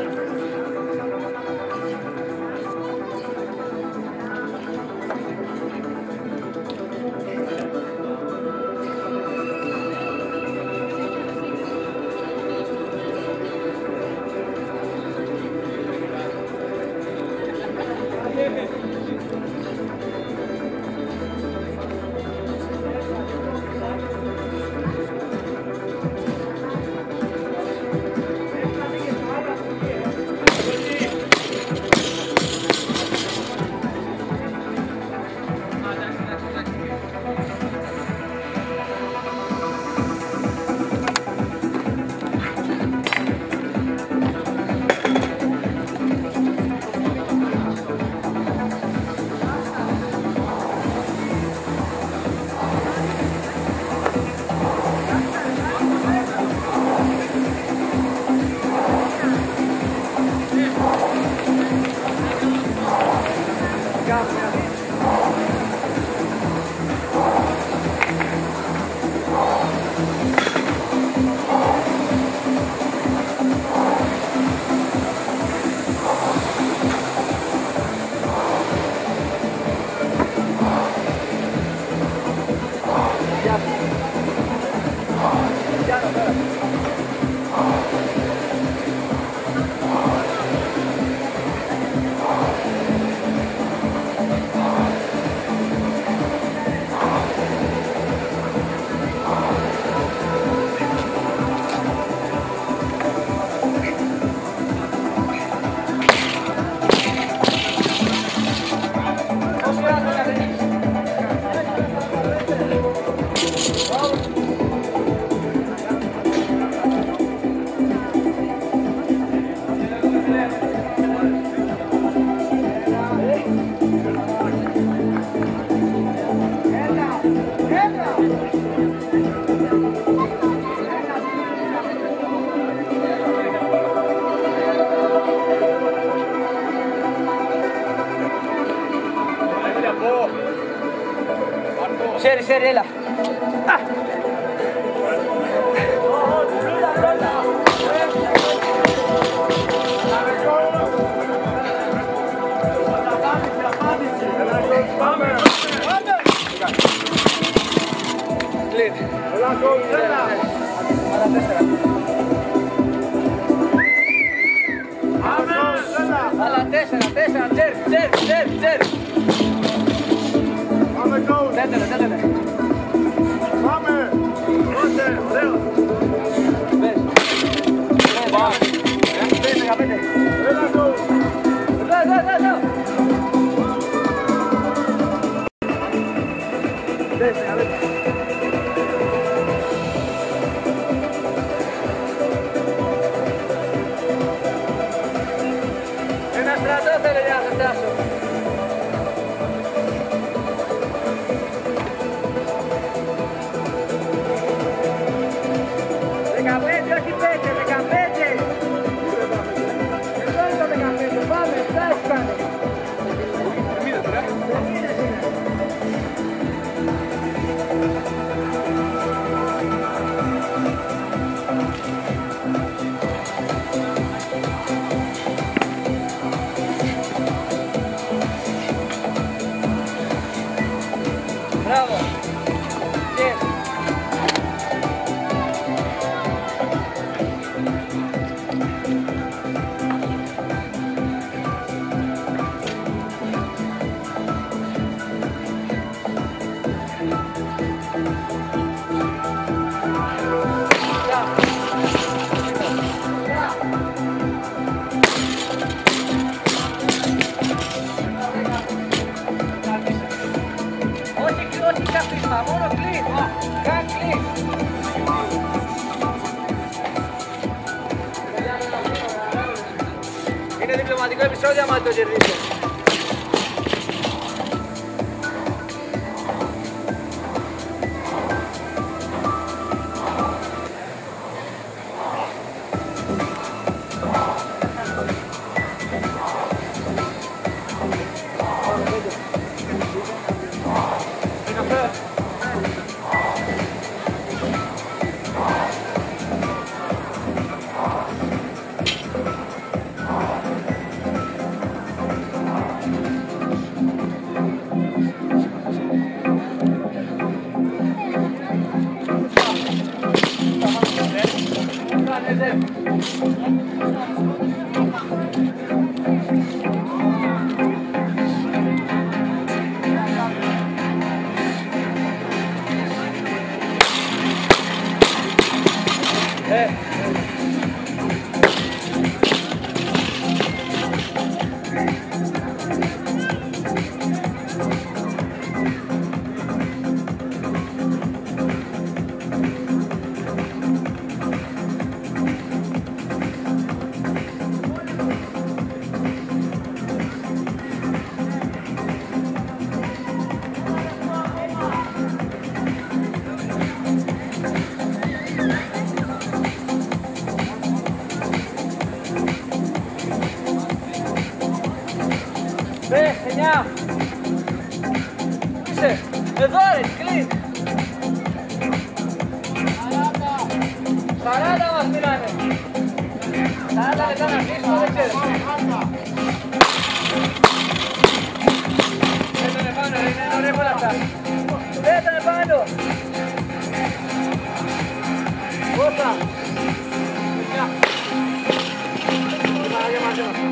Σέρι, σέρι, έλα. Κλείνει. Άλλα τέσσερα. Άλλα τέσσερα, τέσσερα, τσέρ, τσέρ, τσέρ, τσέρ. Τέτοιο, τέτοιο. Πάμε! Ρώστε, ωραίο! Πες. Πες, δεκαπέντε. Έλα το! Εδώ, εδώ, εδώ, εδώ. Πες, δεκαπέντε. Ένα στρατό θέλει για να σε φτάσω. δεκαπέντε, όχι πέντε, δεκαπέντε. Εδώ είναι το δεκαπέντε, πάμε, φτάσει πάνε. Μπράβο. Yes. Όχι καθίσμα, μόνο κλειν. Καν κλειν. Είναι διπλωματικό επεισόδιο άμα το κερδίσω. εννιά. Είσαι, εδώ ρε, κλείνει. σαράντα μας μιλάνε. σαράντα λεπτά να κλείσουμε, δεν ξέρω. Δεν τον επάνω, είναι ωραία όλα αυτά. Δεν τον επάνω. Πόσα. Μια. Μαραγιά μαζί μας.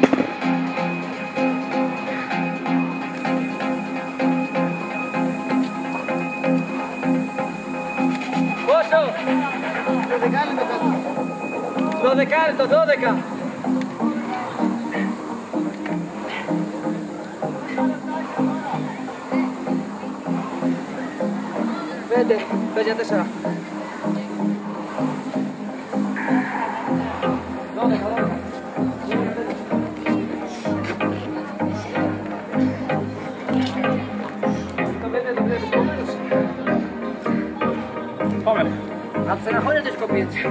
δώδεκα, δώδεκα. Πέντε, πέντε, τέσσερα. Δώδεκα, δώδεκα. Το πέντε το βλέπεις κομμένος. Πάμε. Από στεναχώρια τη σκοπή έτσι.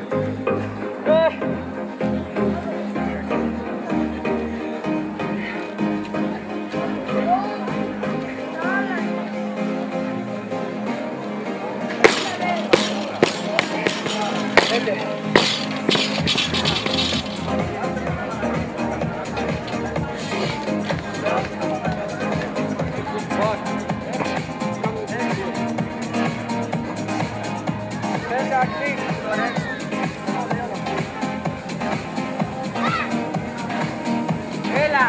Έλα!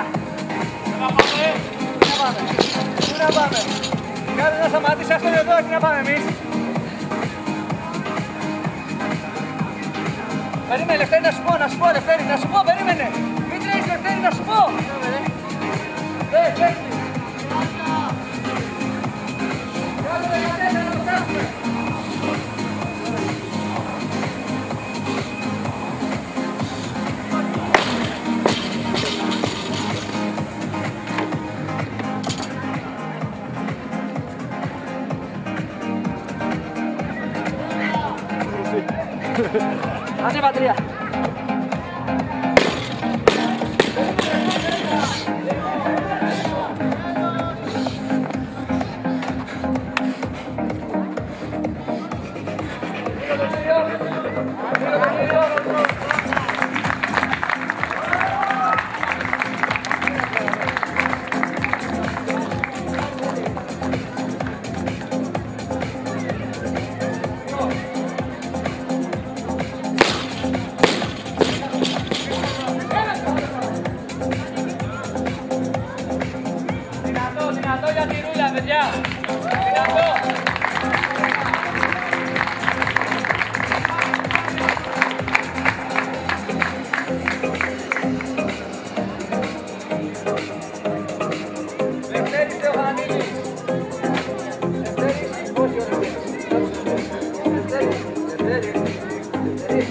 Πού να πάμε! Κάτω να σταματήσει, ας τον εδώ, εκεί να πάμε εμείς. Περίμενε, Λευτέρη, να σου πω, να σου πω, Λευτέρη, να σου πω, περίμενε! Μην τρέχεις, Λευτέρη, να σου πω! Δε, τρέχει! Κάτω δεκατέσσερα, να το φτάσουμε! Ανέβα τρία. Δυνατό για τη ρούλα, παιδιά! Δυνατό! Λευτέρης Θεοφανίδης! Λευτέρης, όχι ο Λευτέρης! Λευτέρης, Λευτέρης, Λευτέρης!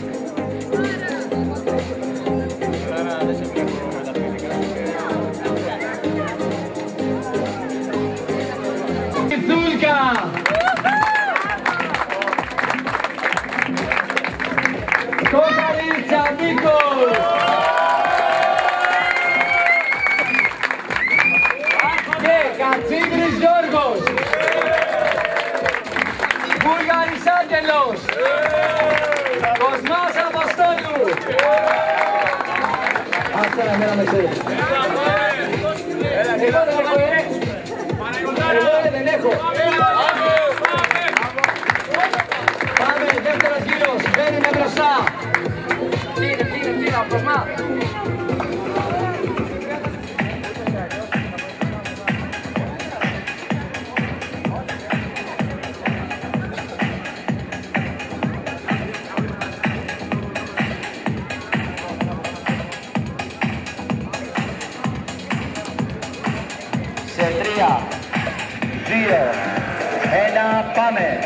Κοκαλίτσα Νίκος! Και Κατσίγκρης Γιώργος! Βούλγαρης Άγγελος! Κοσμάς Αποστόλου! Άστε να μένα με ξέρεις. Εγώ δεν έχω, ε! Εγώ δεν έχω! Πάμε, δεύτερος γύρος, μπαίνουμε μπροστά! Κοσμά. Σε τρία, δύο, ένα, πάμε!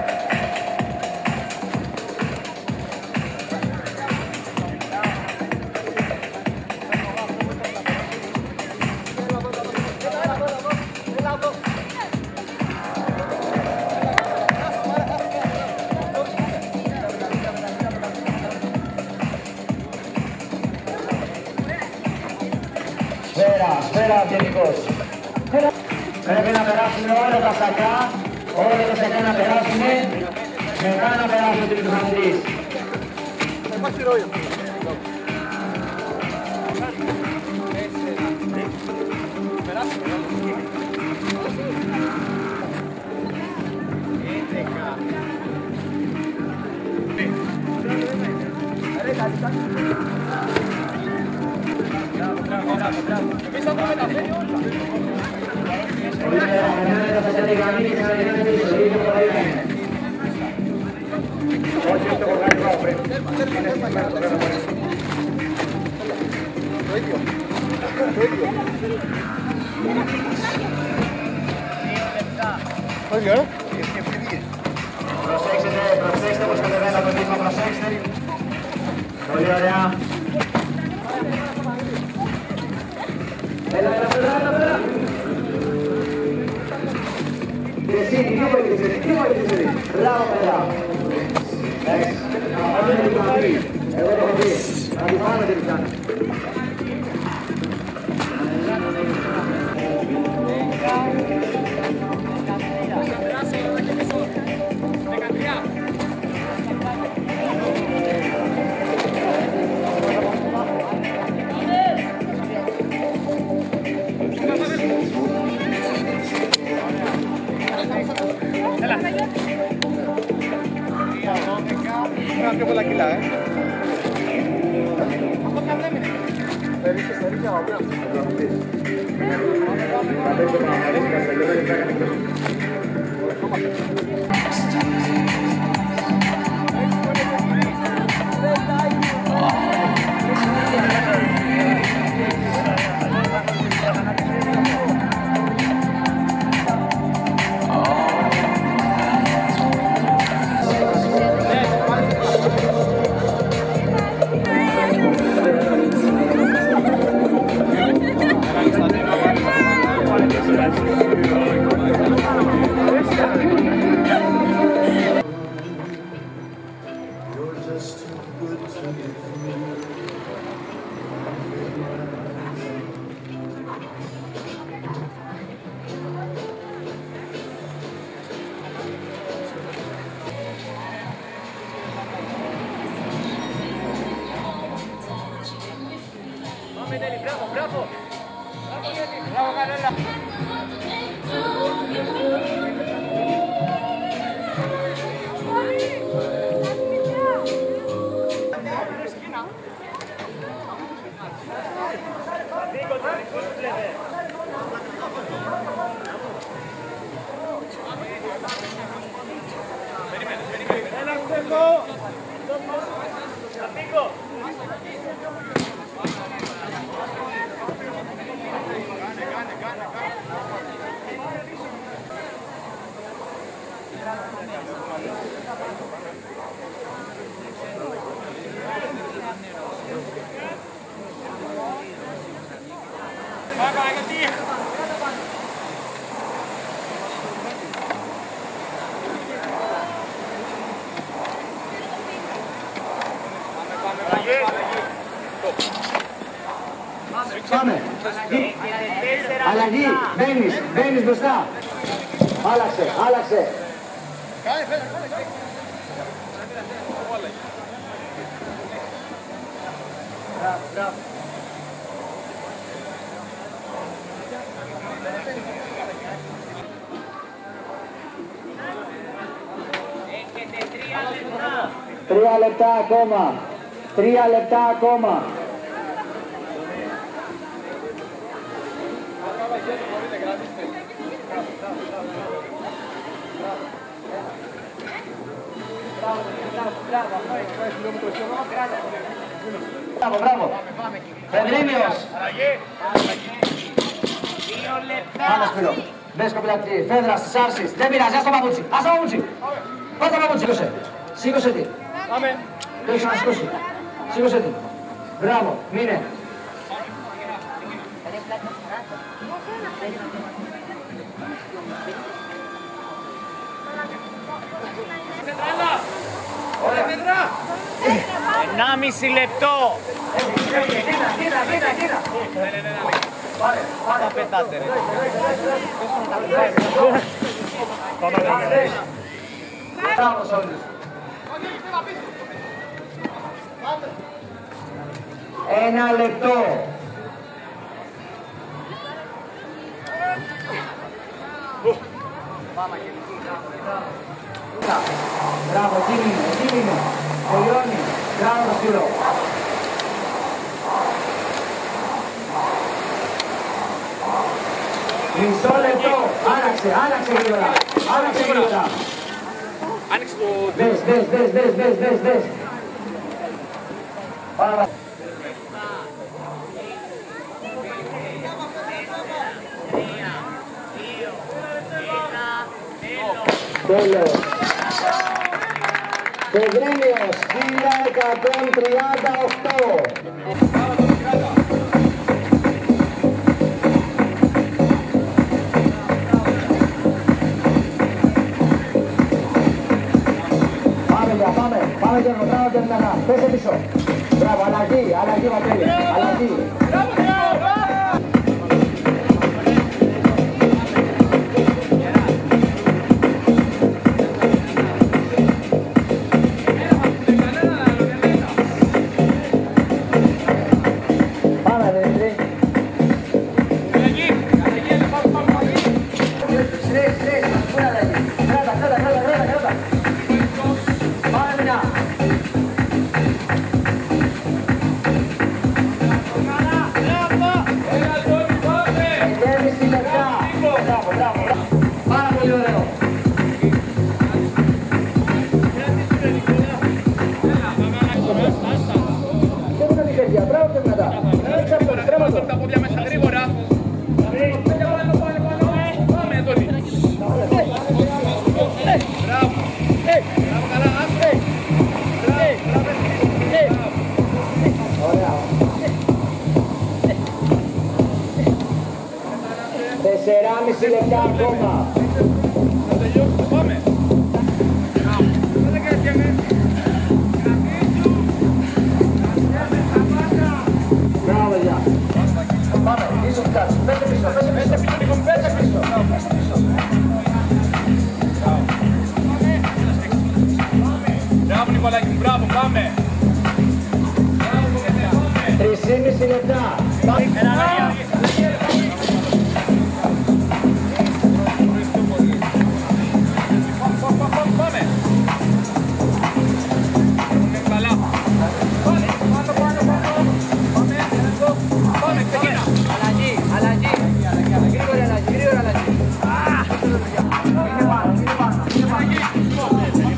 Σφαίρα, σφαίρα τελικώς. Πρέπει να περάσουν όλα τα στακιά, όλα τα στακιά να περάσουν, μετά να περάσουν ο τρίτος αθλητής. Προσέξτε, προσέξτε πως κατεβαίνει από το βήμα, προσέξτε. Πολύ ωραία. Έλα, έλα, έλα, έλα. Και εσύ, τι βοήθησε, τι βοήθησε. Μπράβο, παιδιά. Εντάξει, αυτό είναι το παιδί. Εγώ το έχω πει. Να του πάμε την πιάνε. Πιο πολλά κιλά, ε. Μπράβο, μπράβο! Μπράβο, Κανέλα! Πάμε. Αλλαγή. Μπαίνεις. Μπαίνεις μπροστά. Άλλαξε. Άλλαξε. Μπράβο, μπράβο. Τρία λεπτά ακόμα. Τρία λεπτά ακόμα. Μπράβο, μπράβο. Πεδρίνιος. Πάμε Σπύρο. Μπες κοπηλάτη, Φέδρας, της Άρσης. Δεν πειράζει, ας το παπούτσι. Ας το παπούτσι. Πώς το παπούτσι. Σήκωσε. Σήκωσε τι. Πάμε. Το έχεις να σηκώσει. Σήκωσε τι. Μπράβο, μείνε. ενάμιση λεπτό. Κοίτα, κοίτα, κοίτα, κοίτα. Πάρε, πάρε. Τα πετάτε ρε. Μπράβο σε όλους. Ένα λεπτό. Μπράβο, εκεί είναι, εκεί είναι. Τελειώνει. Μπράβο το Σπύρο. Μισό λεπτό. Άλλαξε, άλλαξε γρήγορα. Άλλαξε γρήγορα. Άνοιξε το... Δες, δες, δες, δες, δες, δες, δες. Πάρα. Τέλος. Πεδρίνιος, χίλια εκατόν τριάντα οκτώ. Πάμε, πάμε, πάμε και μπράβο και μετά. Πέσε πίσω. Μπράβο, αλλαγή, αλλαγή Βαγγέλη, αλλαγή. Τα πόδια μέσα γρήγορα. Πάμε, Αντώνη. Μπράβο. Μπράβο, καλά. Τεσσεράμιση λεπτά ακόμα. Θα τελειώσουμε. Πάμε. Μπράβο, παιδιά. Πάμε, πίσω του κάτσου. Πέστε πίσω, πέστε πίσω. Πέστε πίσω. Πέστε πίσω. Μπράβο, Νικολάκη μου, μπράβο, πάμε. Τρισήμιση λεπτά. Πάμε. Καλά. Πάμε, ξεκίνα. Αλλαγή, αλλαγή. Γρήγορη αλλαγή, γρήγορη αλλαγή. Είναι πάνω, είναι πάνω, είναι πάνω.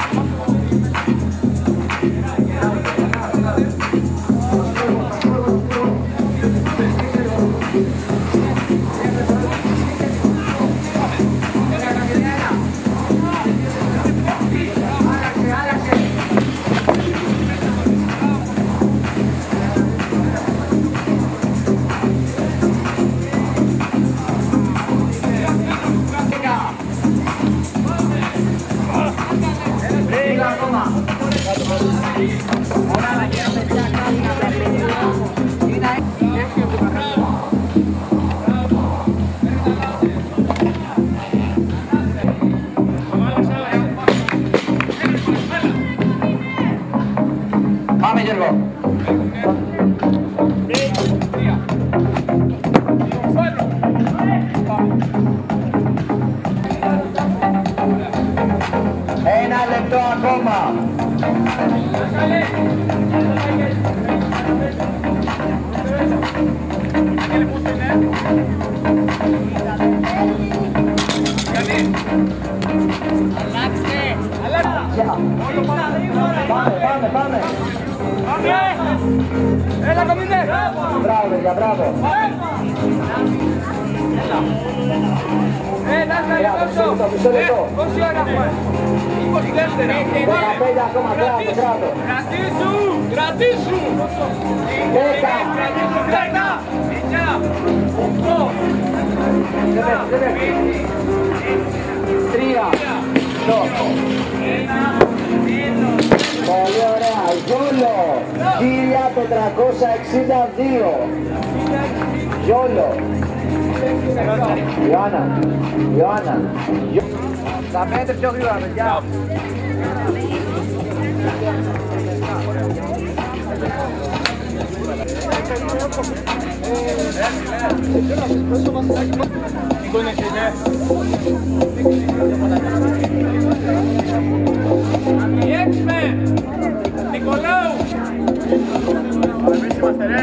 Πάμε Γιώργο. Ένα λεπτό ακόμα. Αλλάξτε. Γεια. Πάμε, πάμε, πάμε. Έλα κομμινέ. Μπράβο, παιδιά, μπράβο. Ε, να είστε λίγο πόσο. Πόση ώρα έχουμε. είκοσι δεύτερα. δεκαπέντε ακόμα, μπράβο, μπράβο. Κρατήσου. Κρατήσου. δέκα. δέκα. εννιά. οκτώ. Τρία. Πολύ ωραία. Γιόλο. χίλια τετρακόσια εξήντα δύο. Γιόλο. Ιωάννα. Ιωάννα. Θα μένετε πιο γρήγορα, παιδιά. Η X-Men! Νικολάου! Εμείς είμαστε ρε!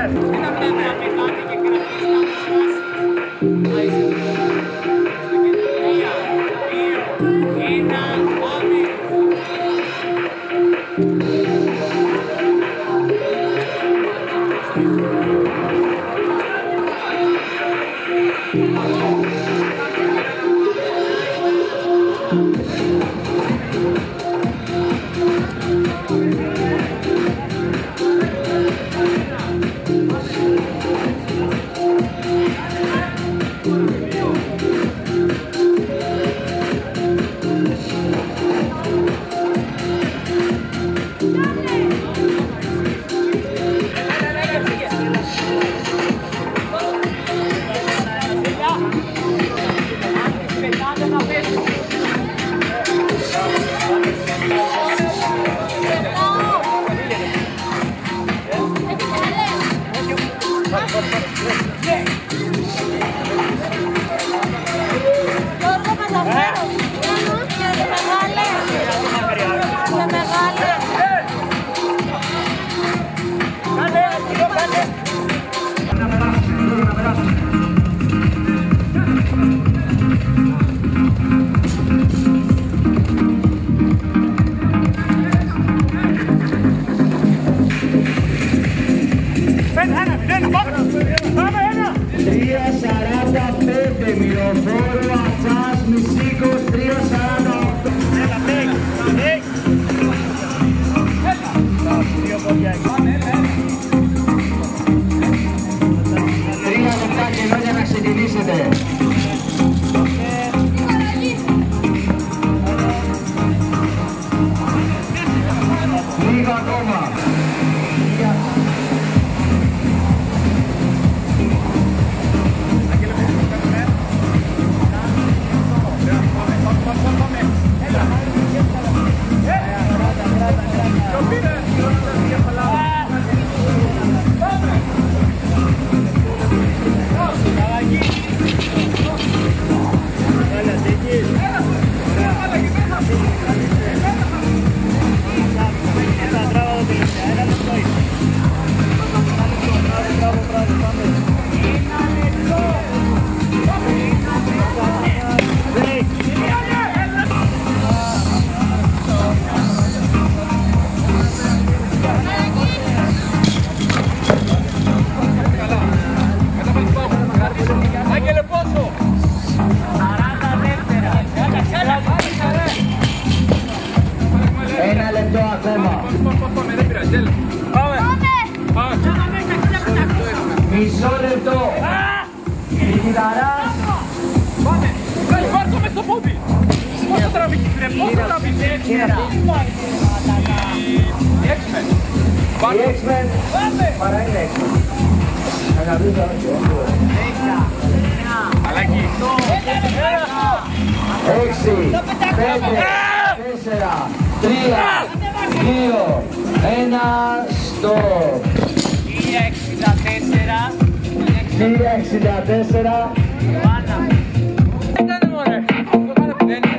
τρία σαράντα πέντε μυροφόρο Ατσάς Μυσίκος τρία σαράντα οκτώ. Τρία λεπτά καιρό για να ξεκινήσετε. Λίγο ακόμα. Ένα λεπτό ακόμα. Μισό λεπτό. Νικηταράς. Πάμε! Κάλι, πάρ' το μες στο πόδι! Πόσο τραβήξεις ρε, πόσο τραβήξεις! Η X-Men! Η X-Men παρά είναι X-Men. Μαλάκι! Έξι, πέντε, τέσσερα, τρία, δύο, ένα, stop. χίλια εξήντα τέσσερα. χίλια εξήντα τέσσερα. Ήταν μωρέ. Αυτό κάτω που δεν είναι.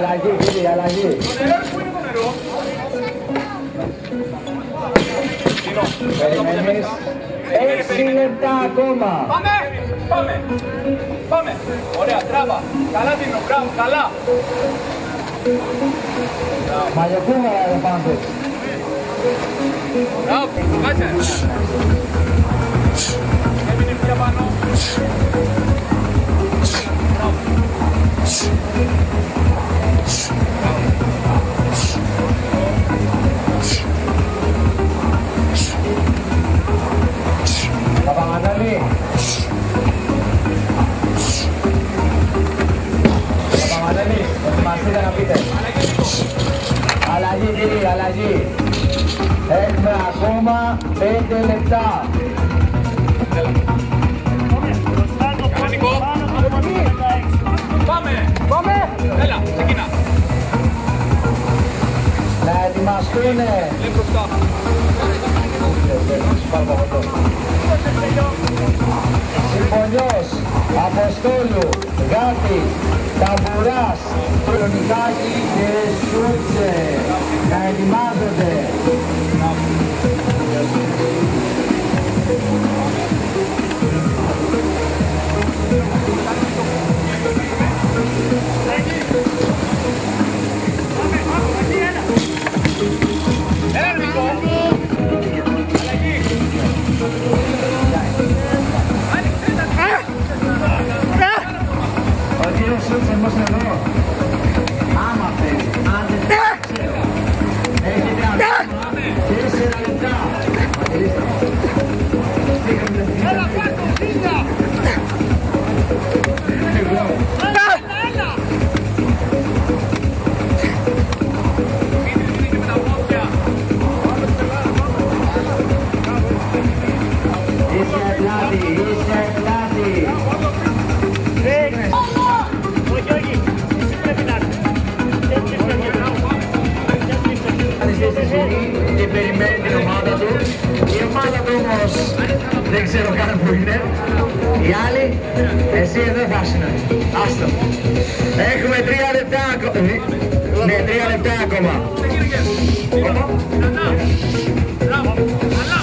Αλλαγή, κύριε, αλλαγή. Το νερό, πού είναι το νερό? Περιμένεις. Έξι λεπτά ακόμα. Πάμε, πάμε, πάμε. Ωραία, τράβα. Καλά Δίνο, μπράβο, καλά. Μαλλιοκούμα, ελεφάντες. Μπράβο, κάτσε. Έμεινε πια πάνω. Παπαμανταλή. Παπαμανταλή, ετοιμαστείτε να πείτε. Αλλαγή κύριε, αλλαγή. Έχουμε ακόμα πέντε λεπτά. Καλά Νικό. Πάμε, πάμε. Έλα, ξεκινά. Να ετοιμαστούνε. Λέει μπροστά. Συμπονιός, Αποστόλου, Γάτη, Ταμπουράς, Κρονικάκη και Σούτσε. Να ετοιμάζονται. Έλα Νικό. Ο κύριος Σούτσε πώς είναι εδώ. Άμα θέλει, αν δεν ξέρω. Έχετε ακόμα τέσσερα λεπτά. Έλα πάρ' το, σίγα. Είσαι πλάτη, είσαι πλάτη. Όχι, όχι. Εσύ πρέπει να έρθεις. Έτσι πρέπει να Και περιμένει την ομάδα του. Η ομάδα του όμως δεν ξέρω καν που είναι. Οι άλλοι, εσύ εδώ θα ήσουν. Άστο. Έχουμε τρία λεπτά ακόμα. Ναι, τρία λεπτά ακόμα. Μπράβο, καλά.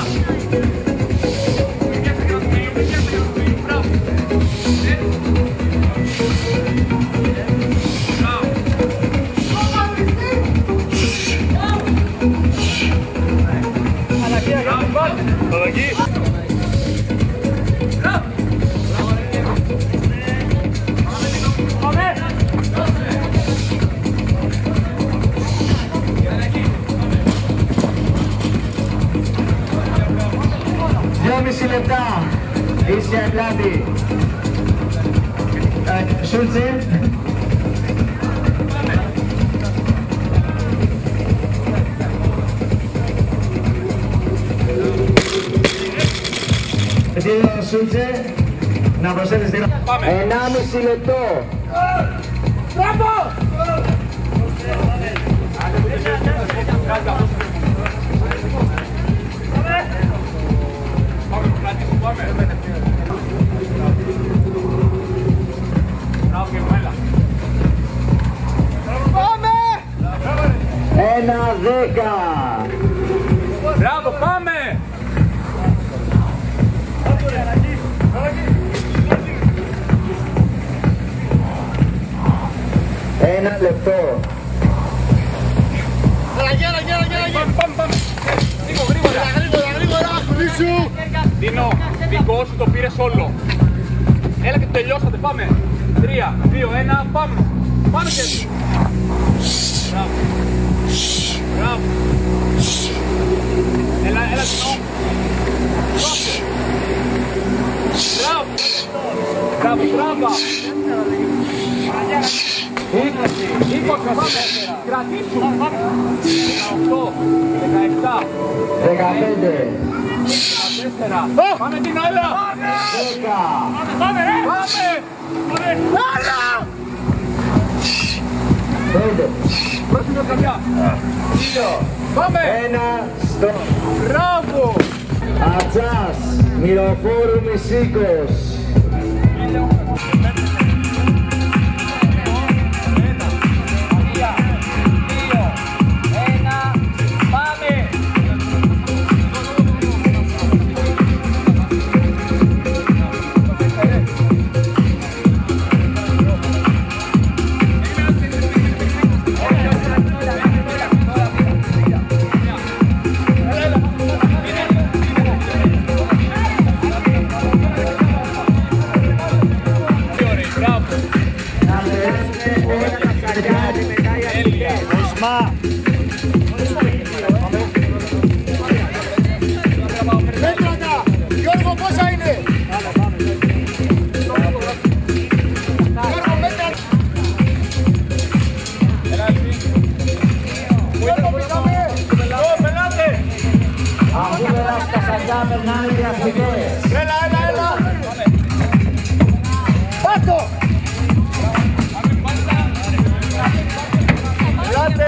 Δυόμιση λεπτά. Είσαι Ατλάντη. Ε, Σούλτσε. Δύο Σούλτσε. Να προσθέτεις την... Ενάμιση λεπτό. Μπράβο! Ένα δέκα. Μπράβο, πάμε! Ένα λεπτό. Αλλαγή, αλλαγή, αλλαγή, αλλαγή! Πάμε, πάμε, πάμε! Νίκο, γρήγορα! Γρήγορα, γρήγορα! Χρήσου! Δίνο, δικό σου το πήρες όλο. Έλα και τελειώσατε, πάμε! Τρία, δύο, ένα, πάμε! Πάμε και έτσι! Μπράβο! Μπράβο! Έλα, έλα, Δίνο! Μπράβο! Μπράβο, μπράβο! είκοσι, είκοσι, πάμε! Κρατήσου! δεκαοκτώ, δεκαεπτά, Δεκαπέντε. δεκατέσσερα, πάμε την άλλα! Δέκα. Πάμε ρε! Πάμε! Άλλα! Πέντε. Πρόσεχε καμιά! Δύο. Πάμε! Ένα. Στοπ. Μπράβο! Ατζάς. Μυροφόρου Μυσίκος. Κοσμά. Μέτρατα. Γιώργο, πόσα είναι? Γιώργο, μέτρατα. Γιώργο, πηγάμε. Πελάτε. Αφού περάσει τα σαντιά περνάνε οι αστυνομίες. Έλα, έλα, έλα. Πάτω. Ελάτε.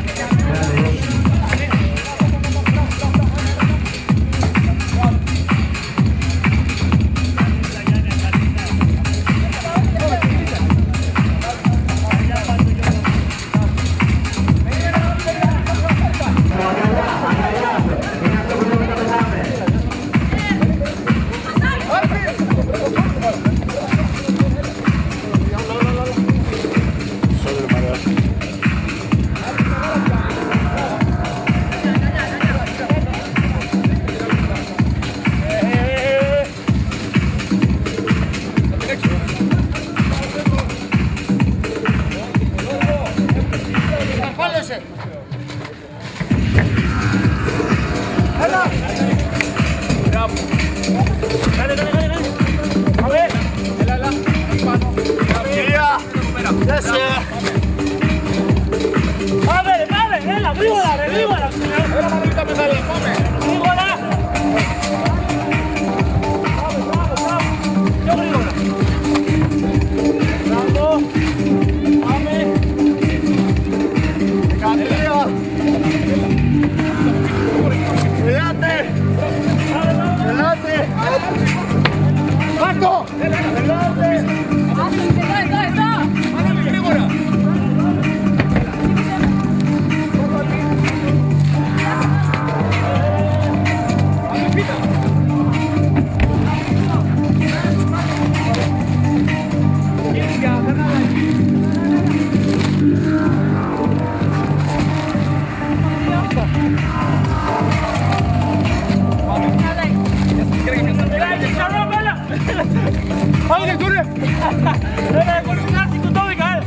Πάμε, πάμε, έλα, γρήγορα, ρε, γρήγορα. Έλα, μάλλον τα πεδάλια, πάμε. Γρήγορα. Μπράβο, μπράβο, μπράβο. Πιο γρήγορα. Μπράβο. Πάμε. Δεκατρία. Ελάτε. Ελάτε. Πάτω. Ελάτε. Εδώ, εδώ, εδώ. Γρήγορα. Πάμε, τώρα. Έλα, έχω συνάρτηση του Τόμικα, έλα.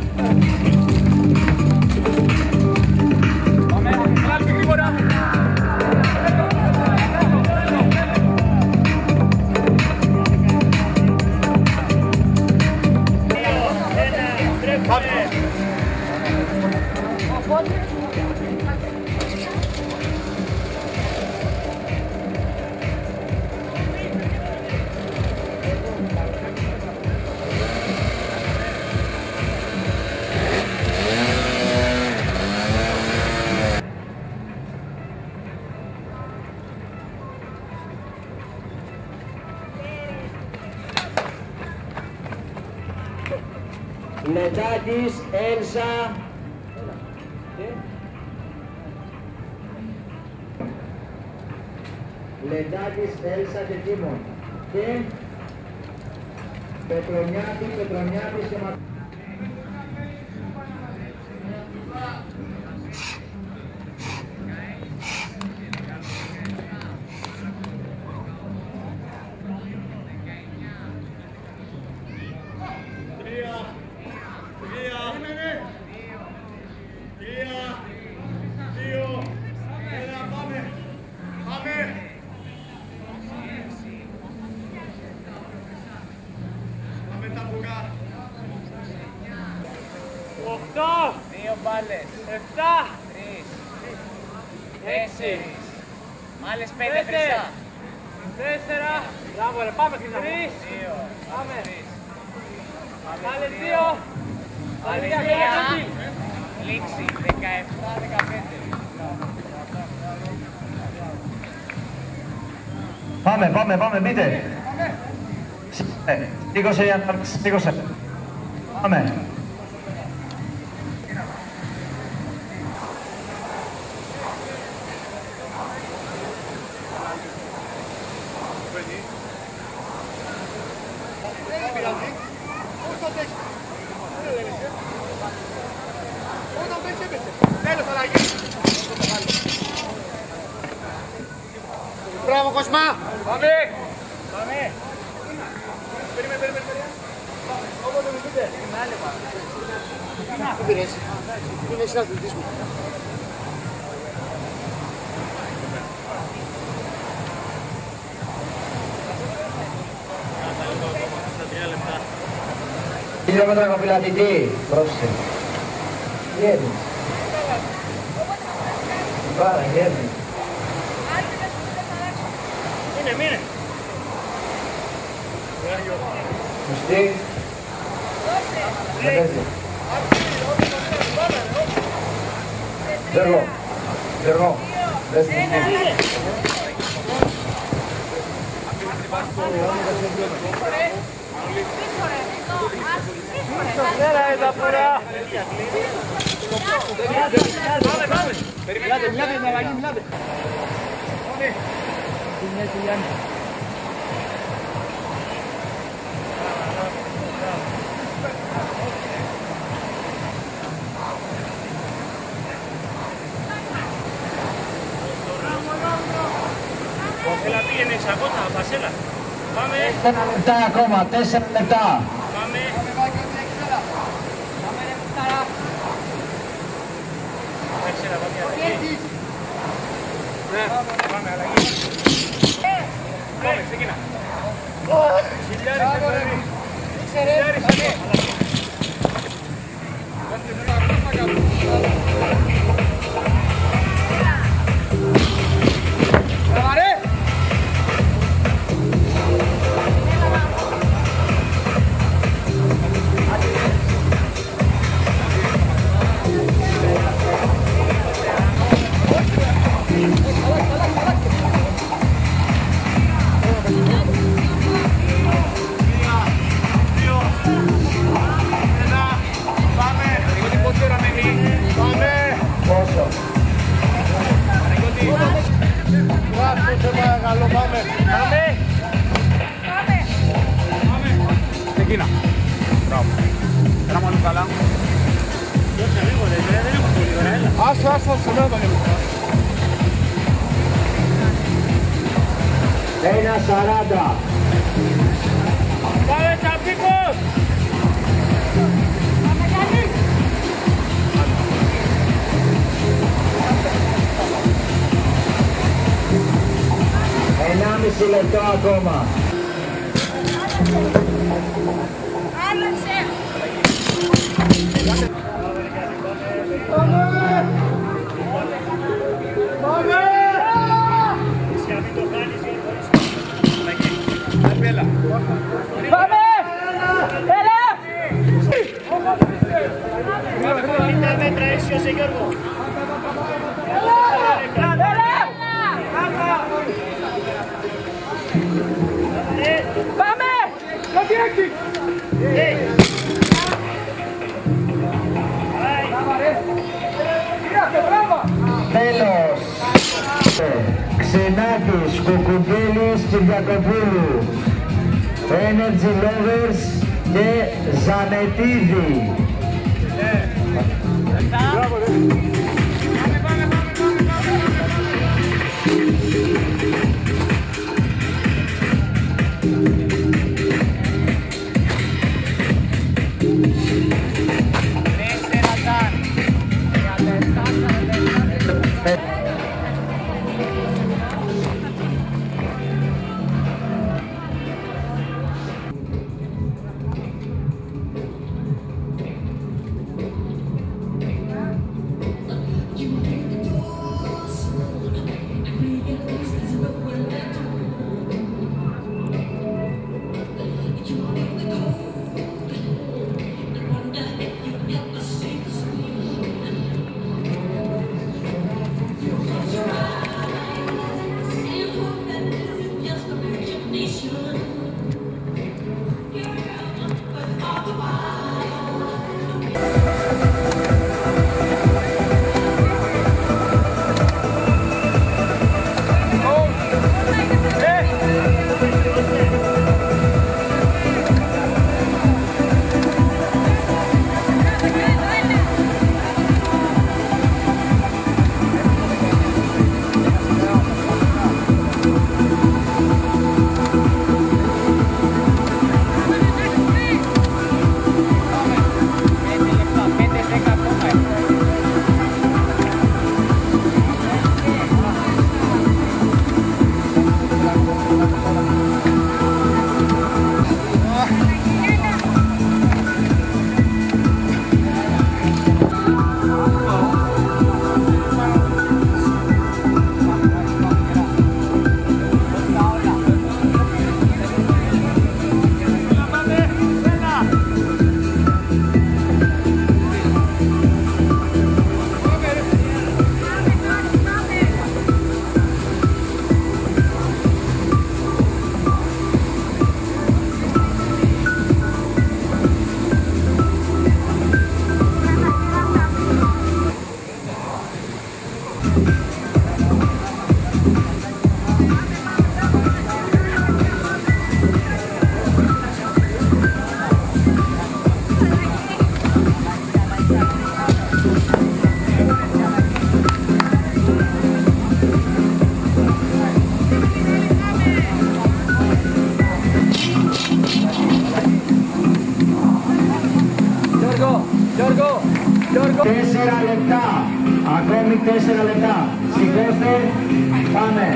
Πάμε, ελάτε γρήγορα. Λετάκης, Έλσα. Λετάκης, Έλσα και Τίμων. Και Πετρονιάτης, Πετρονιάτης και Ματ... Οχτώ. Δύο μπάλες. Εφτά. Τρεις. Έξι. Τέσσερις. Άλλες πέντε Πέντε. χρυσά. Τέσσερα. Μπράβο, ρε, πάμε, Χρυσά. Τρεις. Δύο. Πάμε. Τρεις. Άλλες δύο. Άλλες Άλλες μία. δύο. Λήξη. Δεκαεπτά δεκαπέντε. Πάμε, πάμε, πάμε, μπείτε. Σήκωσε, Γιάννα, σήκωσε. Πάμε. Μπράβο, Κοσμά! Πάμε! Πάμε. Περίμενε, περίμενε, περίμενε. Όποτε μου πείτε. Δεν πειράζει. Είναι συναθλητής μου. Χιλιόμετρα κοπηλατητή. Πρόσεχε. Γέρνεις. Πάρα, γέρνεις. Μείνε, μείνε. Μουστή. Δεν παίζει. Δεργό. Δεργό. Δες την μουστή. Έλα, έλα, πουρά. Πάμε, πάμε. Μιλάτε, μιλάτε, την αλλαγή, μιλάτε. Έλα, πήγαινε σακότα, Βασίλα. Πάμε. Τέσσερα λεπτά ακόμα, τέσσερα λεπτά. Πάμε. Τέσσερα, πάμε. Πάμε, αλλαγή. Πάμε, ξεκινά. Χιλιάρις, χιλιάρις, χιλιάρις. Ξεκίνα. Μπράβο. Ένα μόνο καλά. Άσο, άσο, άσο, μένα το λίγο. Ένα σαράντα. Πάμε, Τσαπίκος! Πάμε, Γιάννη. Ενάμιση λεπτό ακόμα. Άλλαξε. Πάμε! Έλα! πενήντα μέτρα ίσιος, Γιώργο. Έλα! Πάμε! Κάτι έτσι! Τέλος. Ξενάκης, Κουκουμπέλης, Κυριακοπούλου, Energy Lovers και Ζανετίδη. Ακόμη τέσσερα λεπτά. Σηκώστε. Πάμε.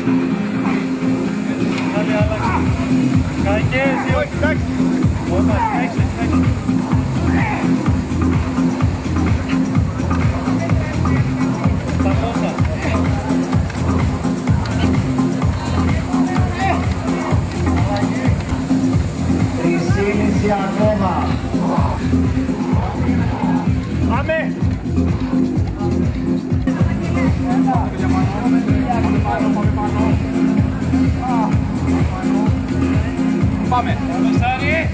Άντε, άλλαξε. Κακέ, δύο. Όχι, εντάξει. Εντάξει, εντάξει. Παγώσα. Τρισήμιση ακόμα. Πάμε. Πάμε. Βασάρι.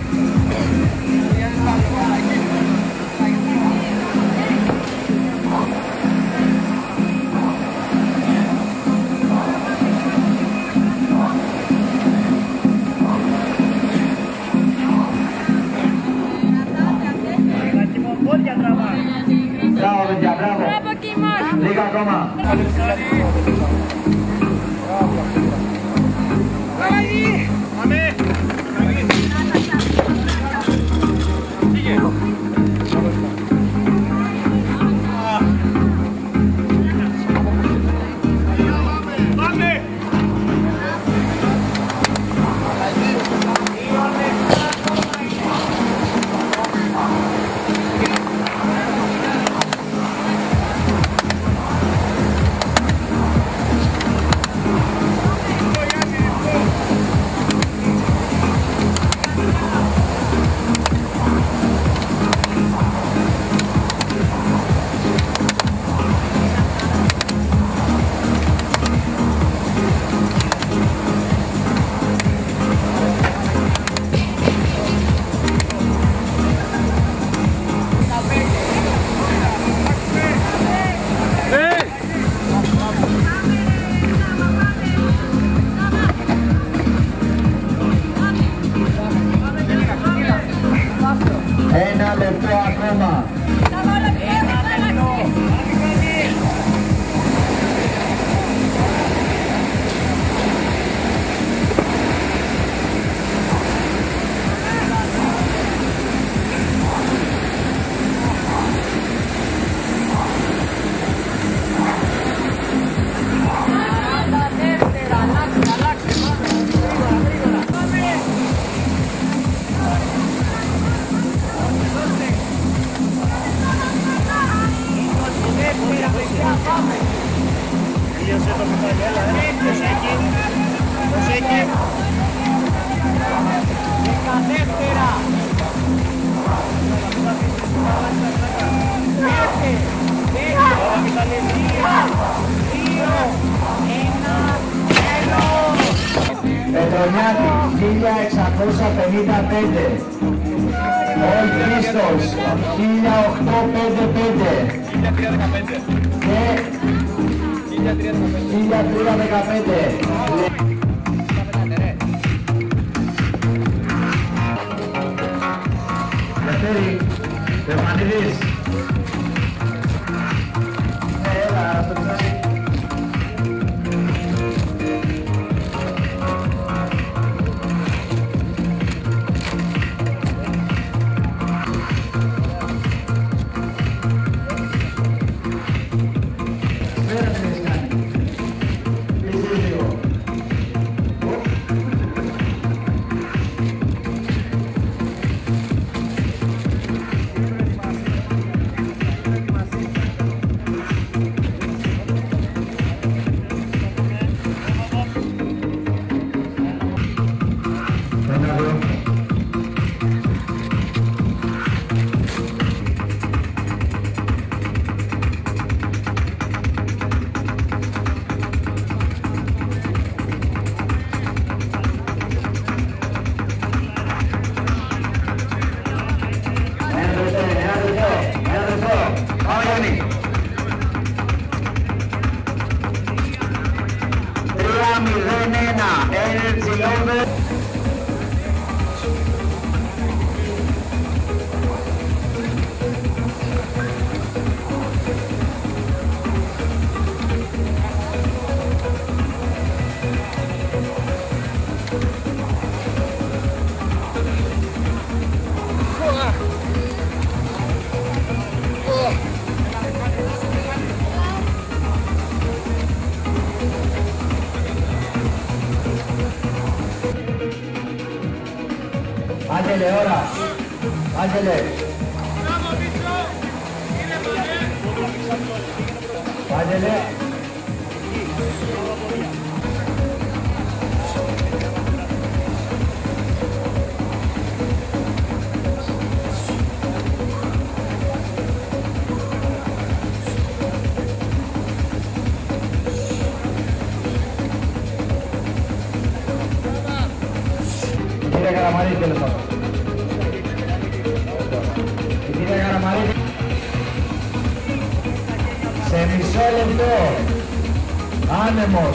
Μπράβο, παιδιά, μπράβο. Μπράβο, Κίμον. Λίγα ακόμα. Πάμε. Πάμε. Ένα λεπτό ακόμα. Τελείωσε το μηχανή, έλα, ε. Προσέχει. Προσέχει. Δεκαδεύτερα. Πέντε. Τέσσερα. Τρία. Δύο. Ένα. Τέλος. Πετρονιάτη, χίλια εξακόσια πενήντα πέντε. Ο Χρήστος, χίλια οκτακόσια πενήντα πέντε. Και χίλια τριακόσια δεκαπέντε. Δευτέρη, Δευκανίδης. Έλα, στο πιτσάρι. τρία μηδέν ένα, Energy Lover. Άγγελε, ώρα. Άγγελε. Άγγελε. Κύριε Καραμαρή, τέλος πάντων. Κύριε Καραμαρή, σε μισό λεπτό, άνεμος.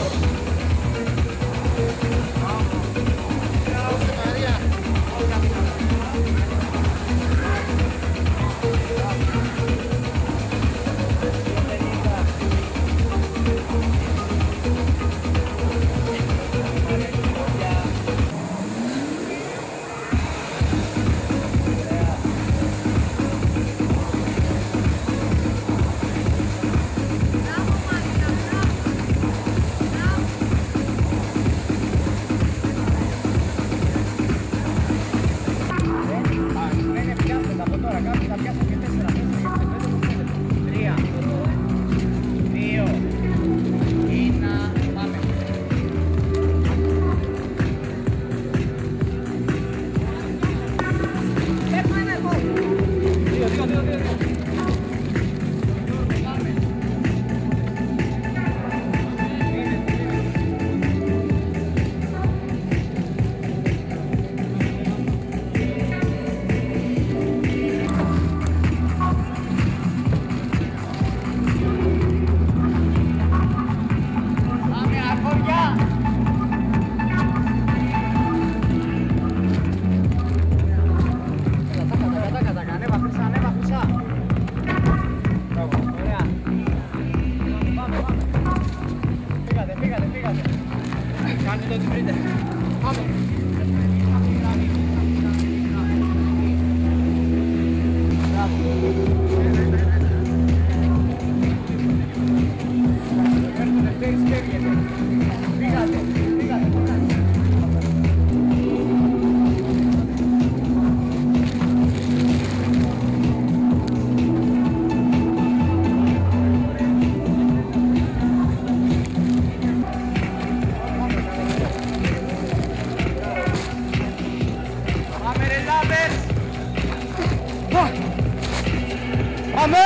Πάμε!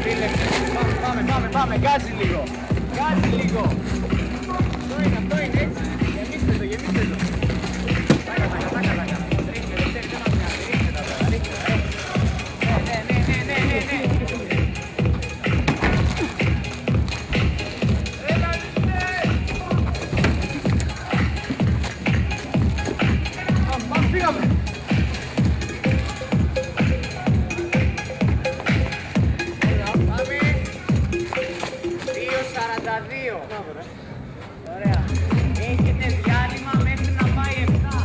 Πάμε, πάμε, πάμε, γκάζι λίγο. Γκάζι λίγο. Αυτό είναι, αυτό είναι, έτσι. Γεμίστε το, γεμίστε το. Τάκα, τάκα, τάκα, τάκα. Ρίξτε, ρίξτε, δεν μας νοιάζει, ρίξτε τα τώρα, ρίξτε τα. Ναι, ναι, ναι, ναι, ναι, ναι. Έλα, ρίξτε! Πάμε, πάμε, φύγαμε. Ωραία. Έχετε διάλειμμα μέχρι να πάει επτά.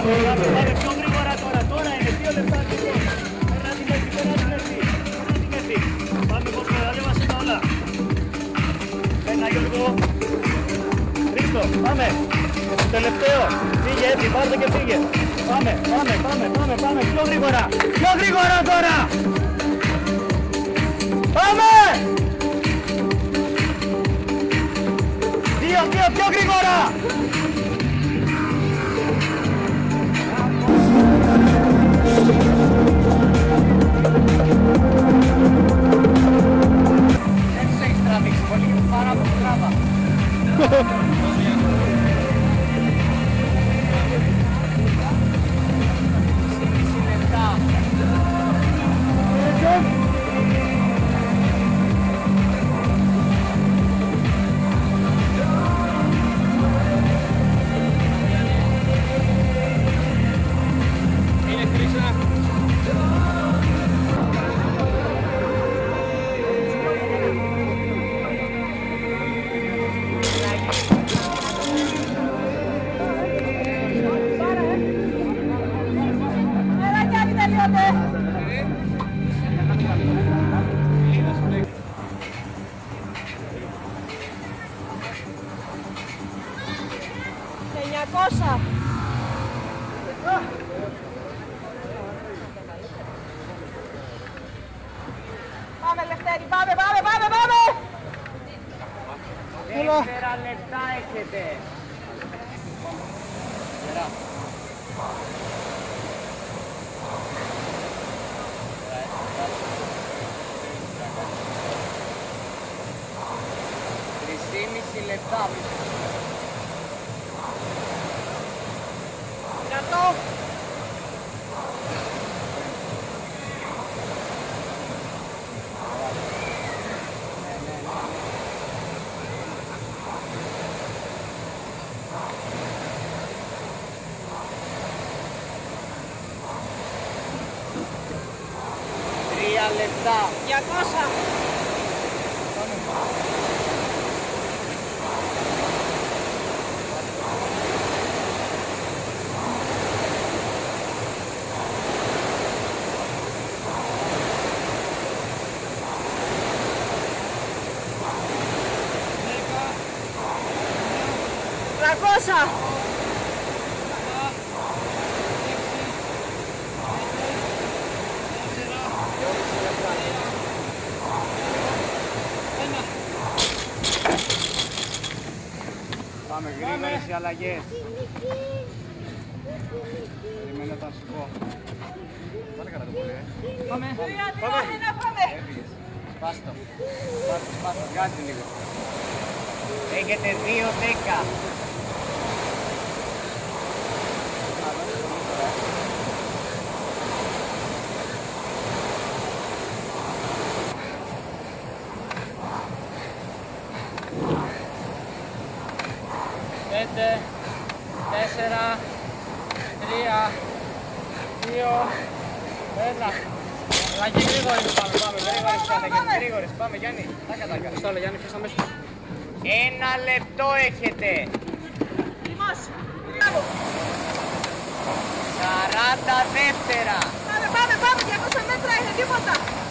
απόλυτο. Πάμε πιο γρήγορα τώρα, τώρα είναι δύο λεπτά λοιπόν. Περνά τη μέση, περνά τη μέση. Περνά τη μέση. Πάμε πως τώρα, ανέβασε τα όλα. Ένα Γιώργο. Χρήστο, πάμε. Το τελευταίο. Φύγε έτσι, πάρτε και φύγε. Πάμε, πάμε, πάμε, πάμε, πάμε. Πιο γρήγορα. Πιο γρήγορα τώρα. Πάμε. Δύο, δύο, πιο γρήγορα. Δεν τους έχεις τραβήξει πολύ, πάρα από το τράβα. εννιακόσια. Πάμε Λευτέρη, πάμε, πάμε, πάμε, πάμε! Τέσσερα λεπτά έχετε. Τρισήμιση λεπτά. Κρατώ! Τρία λεπτά. διακόσια. τριακόσια. Πάμε γρήγορες οι αλλαγές. Περιμένω θα σου πω. Πάνε καλά το πολύ, ε. Πάμε. Πάμε, να πάμε. Έφυγες. Σπάστο. Σπάστο, σπάστο. Βγάζει λίγο. Έχετε δύο δέκα. Πέντε, τέσσερα, τρία, δύο, ένα. Αλλαγή γρήγορη του πάμε, πάμε, γρήγορες καταγγελίες, γρήγορες, πάμε Γιάννη, τα κατάγκα. Στο άλλο Γιάννη, ποιος αμέσως. Ένα λεπτό έχετε. Λιμός. Μπράβο. Σαράντα δεύτερα. Πάμε, πάμε, πάμε. διακόσια μέτρα είναι τίποτα.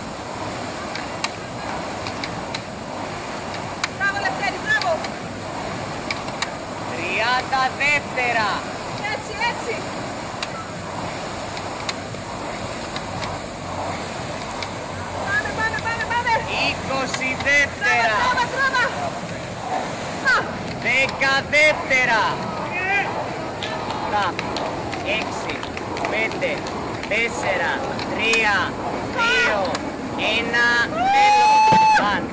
Μπράβο Λευτέρη, μπράβο. Τριάντα δεύτερα. Έτσι, έτσι. Πάμε, πάμε, πάμε, πάμε. Είκοσι Τράβα, δεύτερα. τράβα, τράβα. Α, Δέκα δεύτερα. Επτά, έξι, πέντε, τέσσερα, τρία, δύο, ένα, τέλος. Πάνε.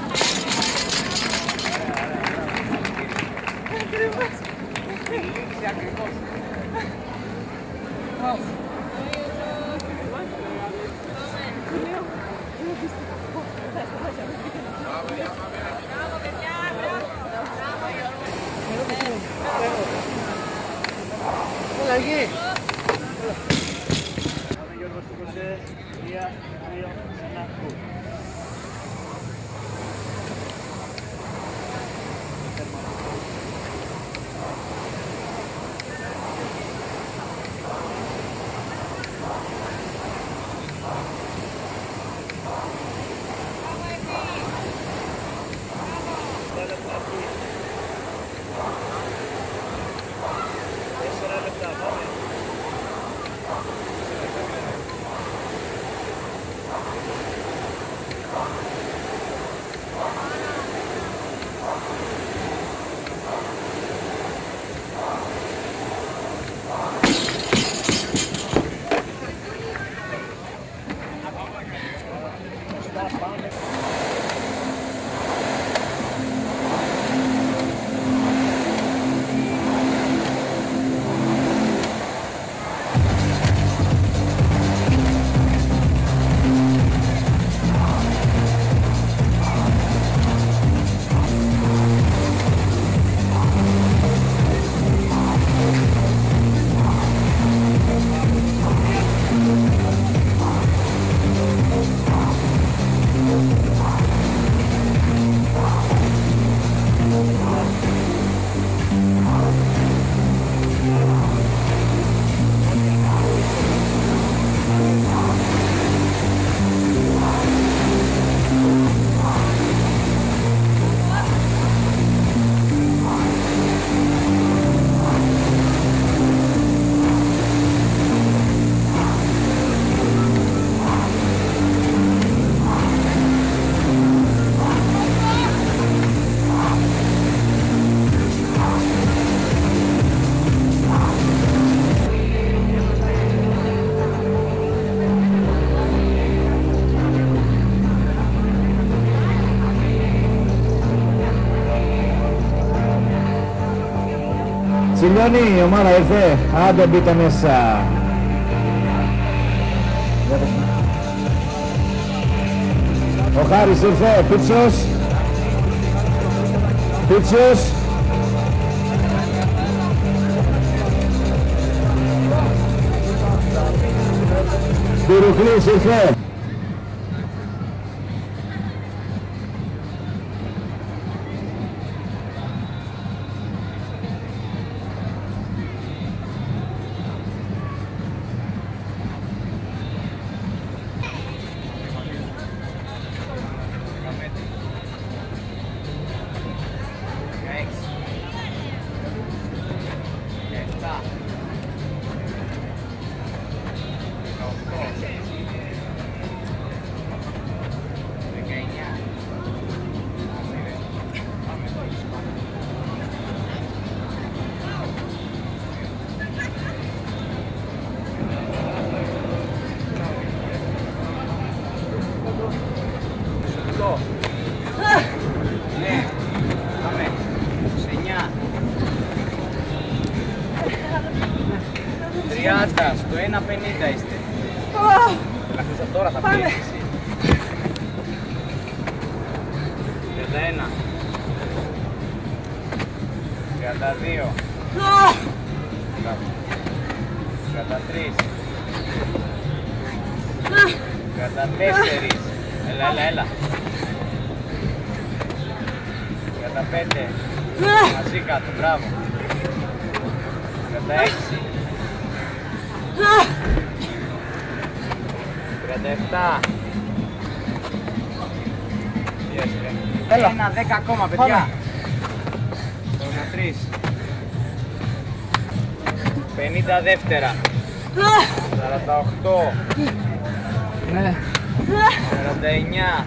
Λήξη ακριβώς. μπράβο, παιδιά, μπράβο. Αλλαγή. Πάμε Γιώργο στο κοσέ. Τρία, δύο, ένα, κου. Αντώνη, η ομάδα ήρθε. Άντε μπείτε μέσα. Ο Χάρης ήρθε, Πίτσος. Πίτσος. Σπυρουκλής ήρθε. τριάντα, στο ένα πενήντα είστε. Τώρα θα φύγεις εσύ. τριάντα ένα. τριάντα δύο. τριάντα τρία. τριάντα τέσσερα. Έλα, έλα, έλα. τριάντα πέντε. Μαζί κάτω, μπράβο. τριάντα έξι. τριάντα επτά. Ένα δέκα ακόμα, παιδιά. τριάντα τρία. πενήντα δεύτερα. σαράντα οκτώ. σαράντα εννιά.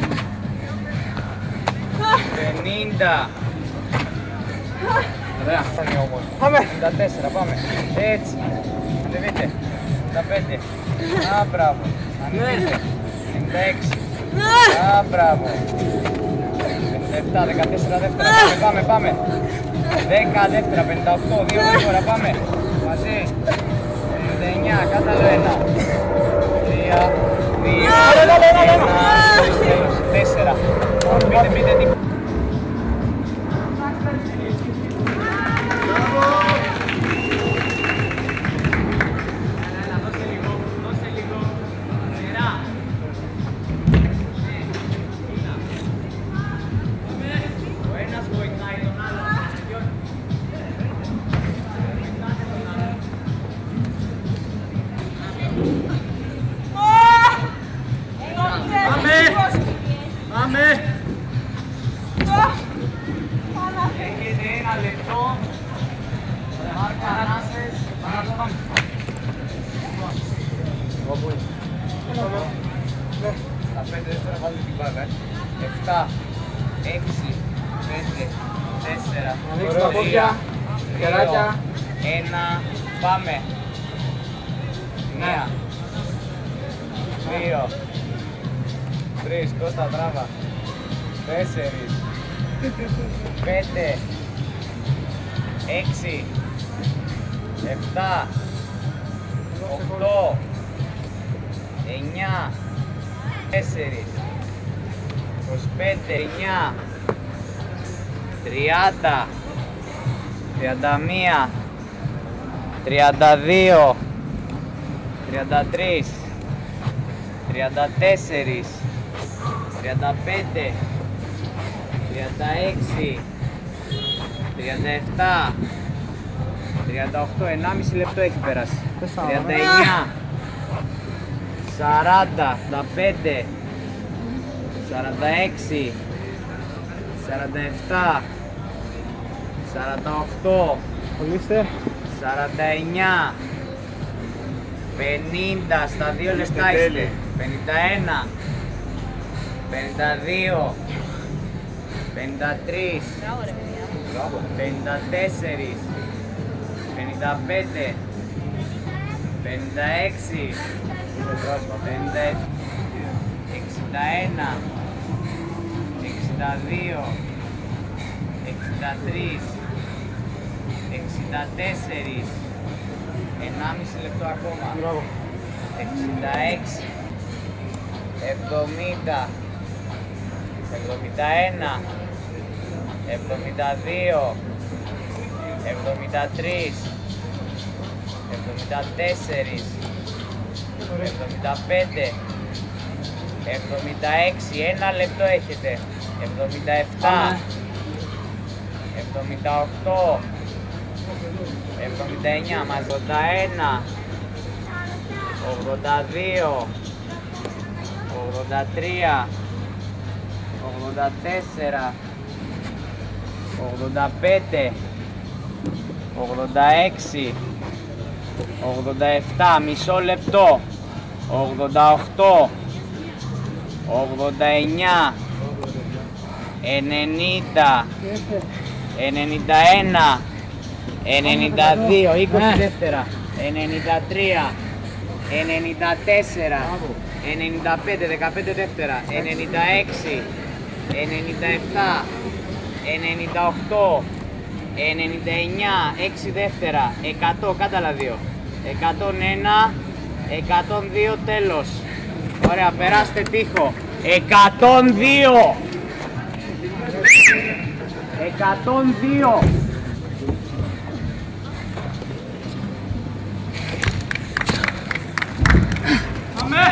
πενήντα. Ωραία, φτάνει όμως. Πάμε. πενήντα τέσσερα, πάμε. Έτσι. Ανεβείτε. πενήντα πέντε. Α, μπράβο. Ανεβείτε. πενήντα έξι. Α, μπράβο. πενήντα επτά, δεκατέσσερα δεύτερα. Πάμε, πάμε, πάμε. δέκα δεύτερα, πενήντα οκτώ, δύο γρήγορα, πάμε. Μαζί. πενήντα εννιά, κάτα άλλο ένα. τρία, δύο, ένα, τέλος, τέσσερα. Πείτε, πείτε τι. Έχετε ένα λεπτό. Μάρκα ανάσες. Πάμε. Στα πέντε δεύτερα βάλτε την μπάκα. επτά, έξι, πέντε, τέσσερα, τρία, δύο, ένα, πάμε. Μία, δύο, τρεις, Κώστα τράβα, τέσσερις, πέντε, έξι, επτά, οκτώ, εννιά, τέσσερις, είκοσι πέντε, εννιά, τριάντα, τριάντα μία, τριάντα δύο, τριάντα τρία, τριάντα τέσσερα, τριάντα πέντε, τριάντα έξι, τριάντα επτά, τριάντα οκτώ, ενάμιση λεπτό έχει περάσει. τριάντα εννιά, σαράντα, σαράντα πέντε, σαράντα έξι, σαράντα επτά, σαράντα οκτώ, σαράντα εννιά, πενήντα, στα δύο λεπτά είστε. πενήντα ένα, πενήντα δύο, πενήντα τρία, πενήντα τέσσερα, πενήντα πέντε, πενήντα έξι, πενήντα επτά, εξήντα ένα, εξήντα δύο, εξήντα τρία, εξήντα εβδομήντα τέσσερα, ενάμιση λεπτό ακόμα. Μπράβο. εξήντα έξι, εβδομήντα, εβδομήντα ένα, εβδομήντα δύο, εβδομήντα τρία, εβδομήντα τέσσερα, εβδομήντα πέντε, εβδομήντα έξι, ένα λεπτό έχετε, εβδομήντα επτά, εβδομήντα οκτώ, εβδομήντα εννιά, μας ογδόντα ένα, ογδόντα δύο, ογδόντα τρία, ογδόντα τέσσερα, ογδόντα πέντε, ογδόντα έξι, ογδόντα επτά, μισό λεπτό, ογδόντα οκτώ, ογδόντα εννιά, ενενήντα, ενενήντα ένα, ενενήντα δύο, είκοσι δεύτερα, ενενήντα τρία, ενενήντα τέσσερα, ενενήντα πέντε, δεκαπέντε δεύτερα, ενενήντα έξι, ενενήντα επτά, ενενήντα οκτώ, ενενήντα εννιά, έξι δεύτερα, εκατό, κάτα άλλα δύο, εκατόν ένα, εκατόν δύο, τέλος. Ωραία, περάστε τείχο. εκατόν δύο. εκατόν δύο. Πάμε!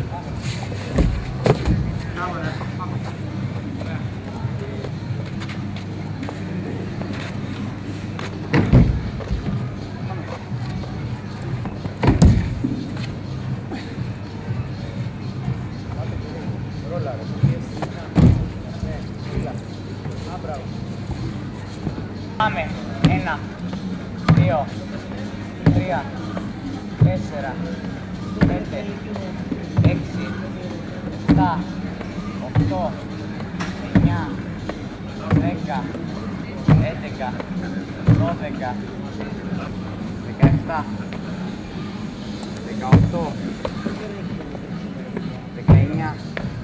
Πάμε. Ένα, δύο, τρία, τέσσερα, πέντε, έξι, επτά, οκτώ, εννιά, δέκα, έντεκα, δώδεκα, δεκαεπτά, δεκαοκτώ, δεκαεννιά,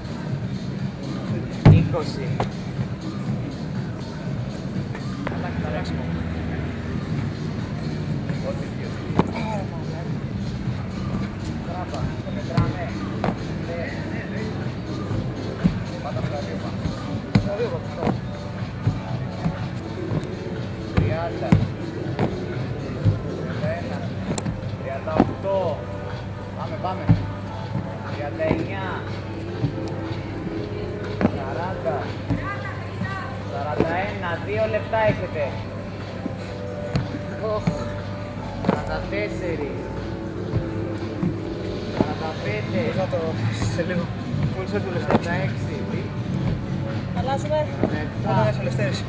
είκοσι. τριάντα, τριάντα ένα, τριάντα οκτώ, πάμε, πάμε, τριάντα εννιά, σαράντα, σαράντα ένα, δύο λεπτά έχετε. σαράντα τέσσερα, σαράντα πέντε, Σε λίγο. Μόλις έρθει ο Λευτέρης. σαράντα έξι, Αλλάζουμε. Πάμε μέσα ο Λευτέρης.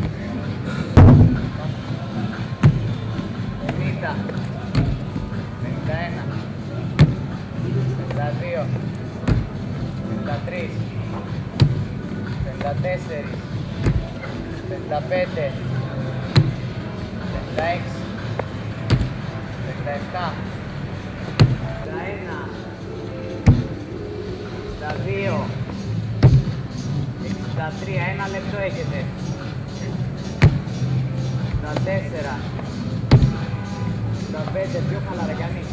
πενήντα, πενήντα ένα, πενήντα δύο, πενήντα τρία, πενήντα τέσσερα, πενήντα πέντε, πενήντα έξι, πενήντα επτά, πενήντα ένα, εξήντα δύο, εξήντα τρία, ένα λεπτό έχετε, εξήντα τέσσερα, εξήντα πέντε, πιο χαλαρά κι ανείς.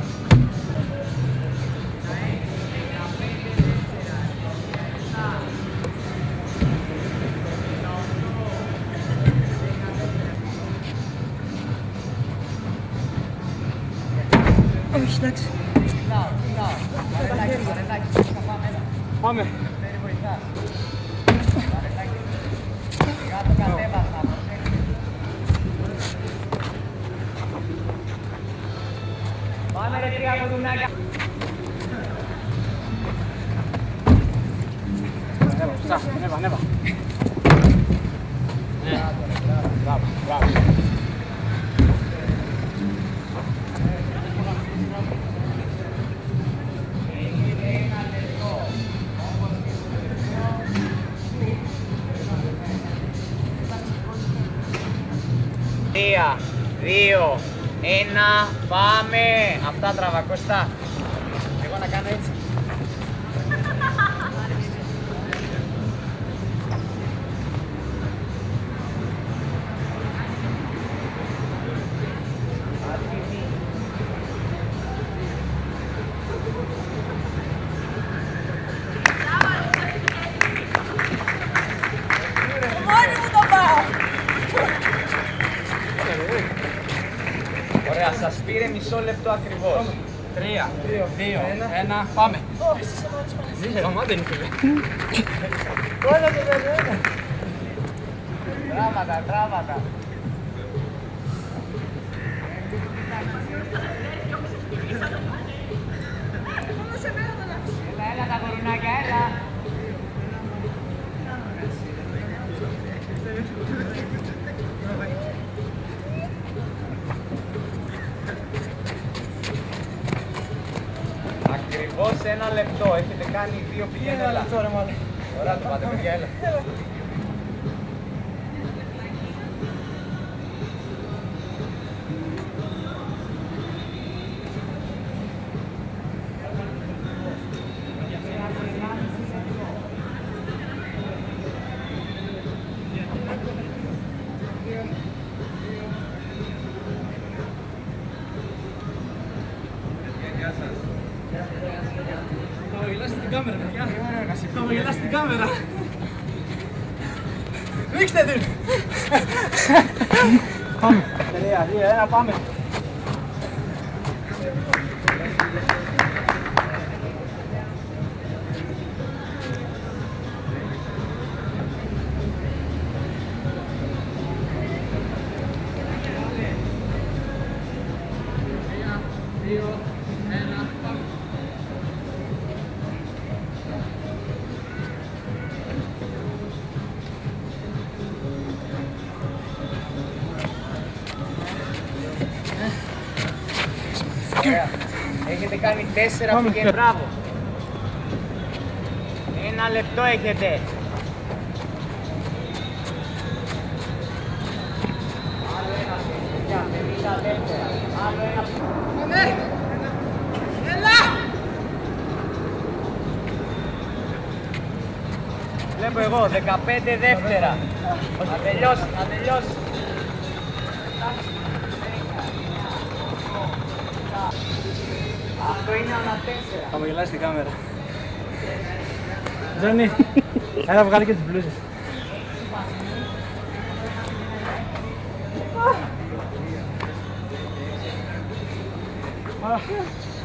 Όχι, εντάξει. Κοιτάω, κοιτάω. Παρελάκι, παρελάκι. Πάμε, έλα. Πάμε. Φέρει βοηθάς. Παρελάκι. Σιγά το κατέβασμα, προσέξτε. Πάμε ρε τρία κουδουνάκια. Ανέβα, ψά, ανέβα, ανέβα. Μπράβο, μπράβο. Τρία, δύο, ένα, πάμε! Αυτά τραβά, Κώστα. Εγώ να κάνω έτσι. πήρε μισό λεπτό ακριβώς. Τρία, δύο, ένα, πάμε. Είσαι γαμάτε είναι φίλε. Τράβατα, τράβατα. Έλα, έλα τα κορουνάκια, έλα. Ακριβώς ένα λεπτό, έχετε κάνει δύο πηγαίνω. Ένα λεπτό ρε μάλλον. Ωραία το πάτε παιδιά, έλα. Χαμογελάς στην κάμερα, παιδιά. Χαμογελάς στην κάμερα. Ρίξτε την! Πάμε. Τρία, δύο, ένα, πάμε. Δύο, ένα, πάμε. Ωραία. Έχετε κάνει τέσσερα πηγαίνει, μπράβο. Ένα λεπτό έχετε. Άλλο ένα παιδιά, με μισά δεύτερα. Άλλο ένα. Πάμε! Έλα! Βλέπω εγώ, δεκαπέντε δεύτερα. Να τελειώσει, να τελειώσει. Αυτό είναι ανά τέσσερα. Χαμογελάς στην κάμερα. Τζόνι, έλα βγάλει και τις μπλούζες. Ah.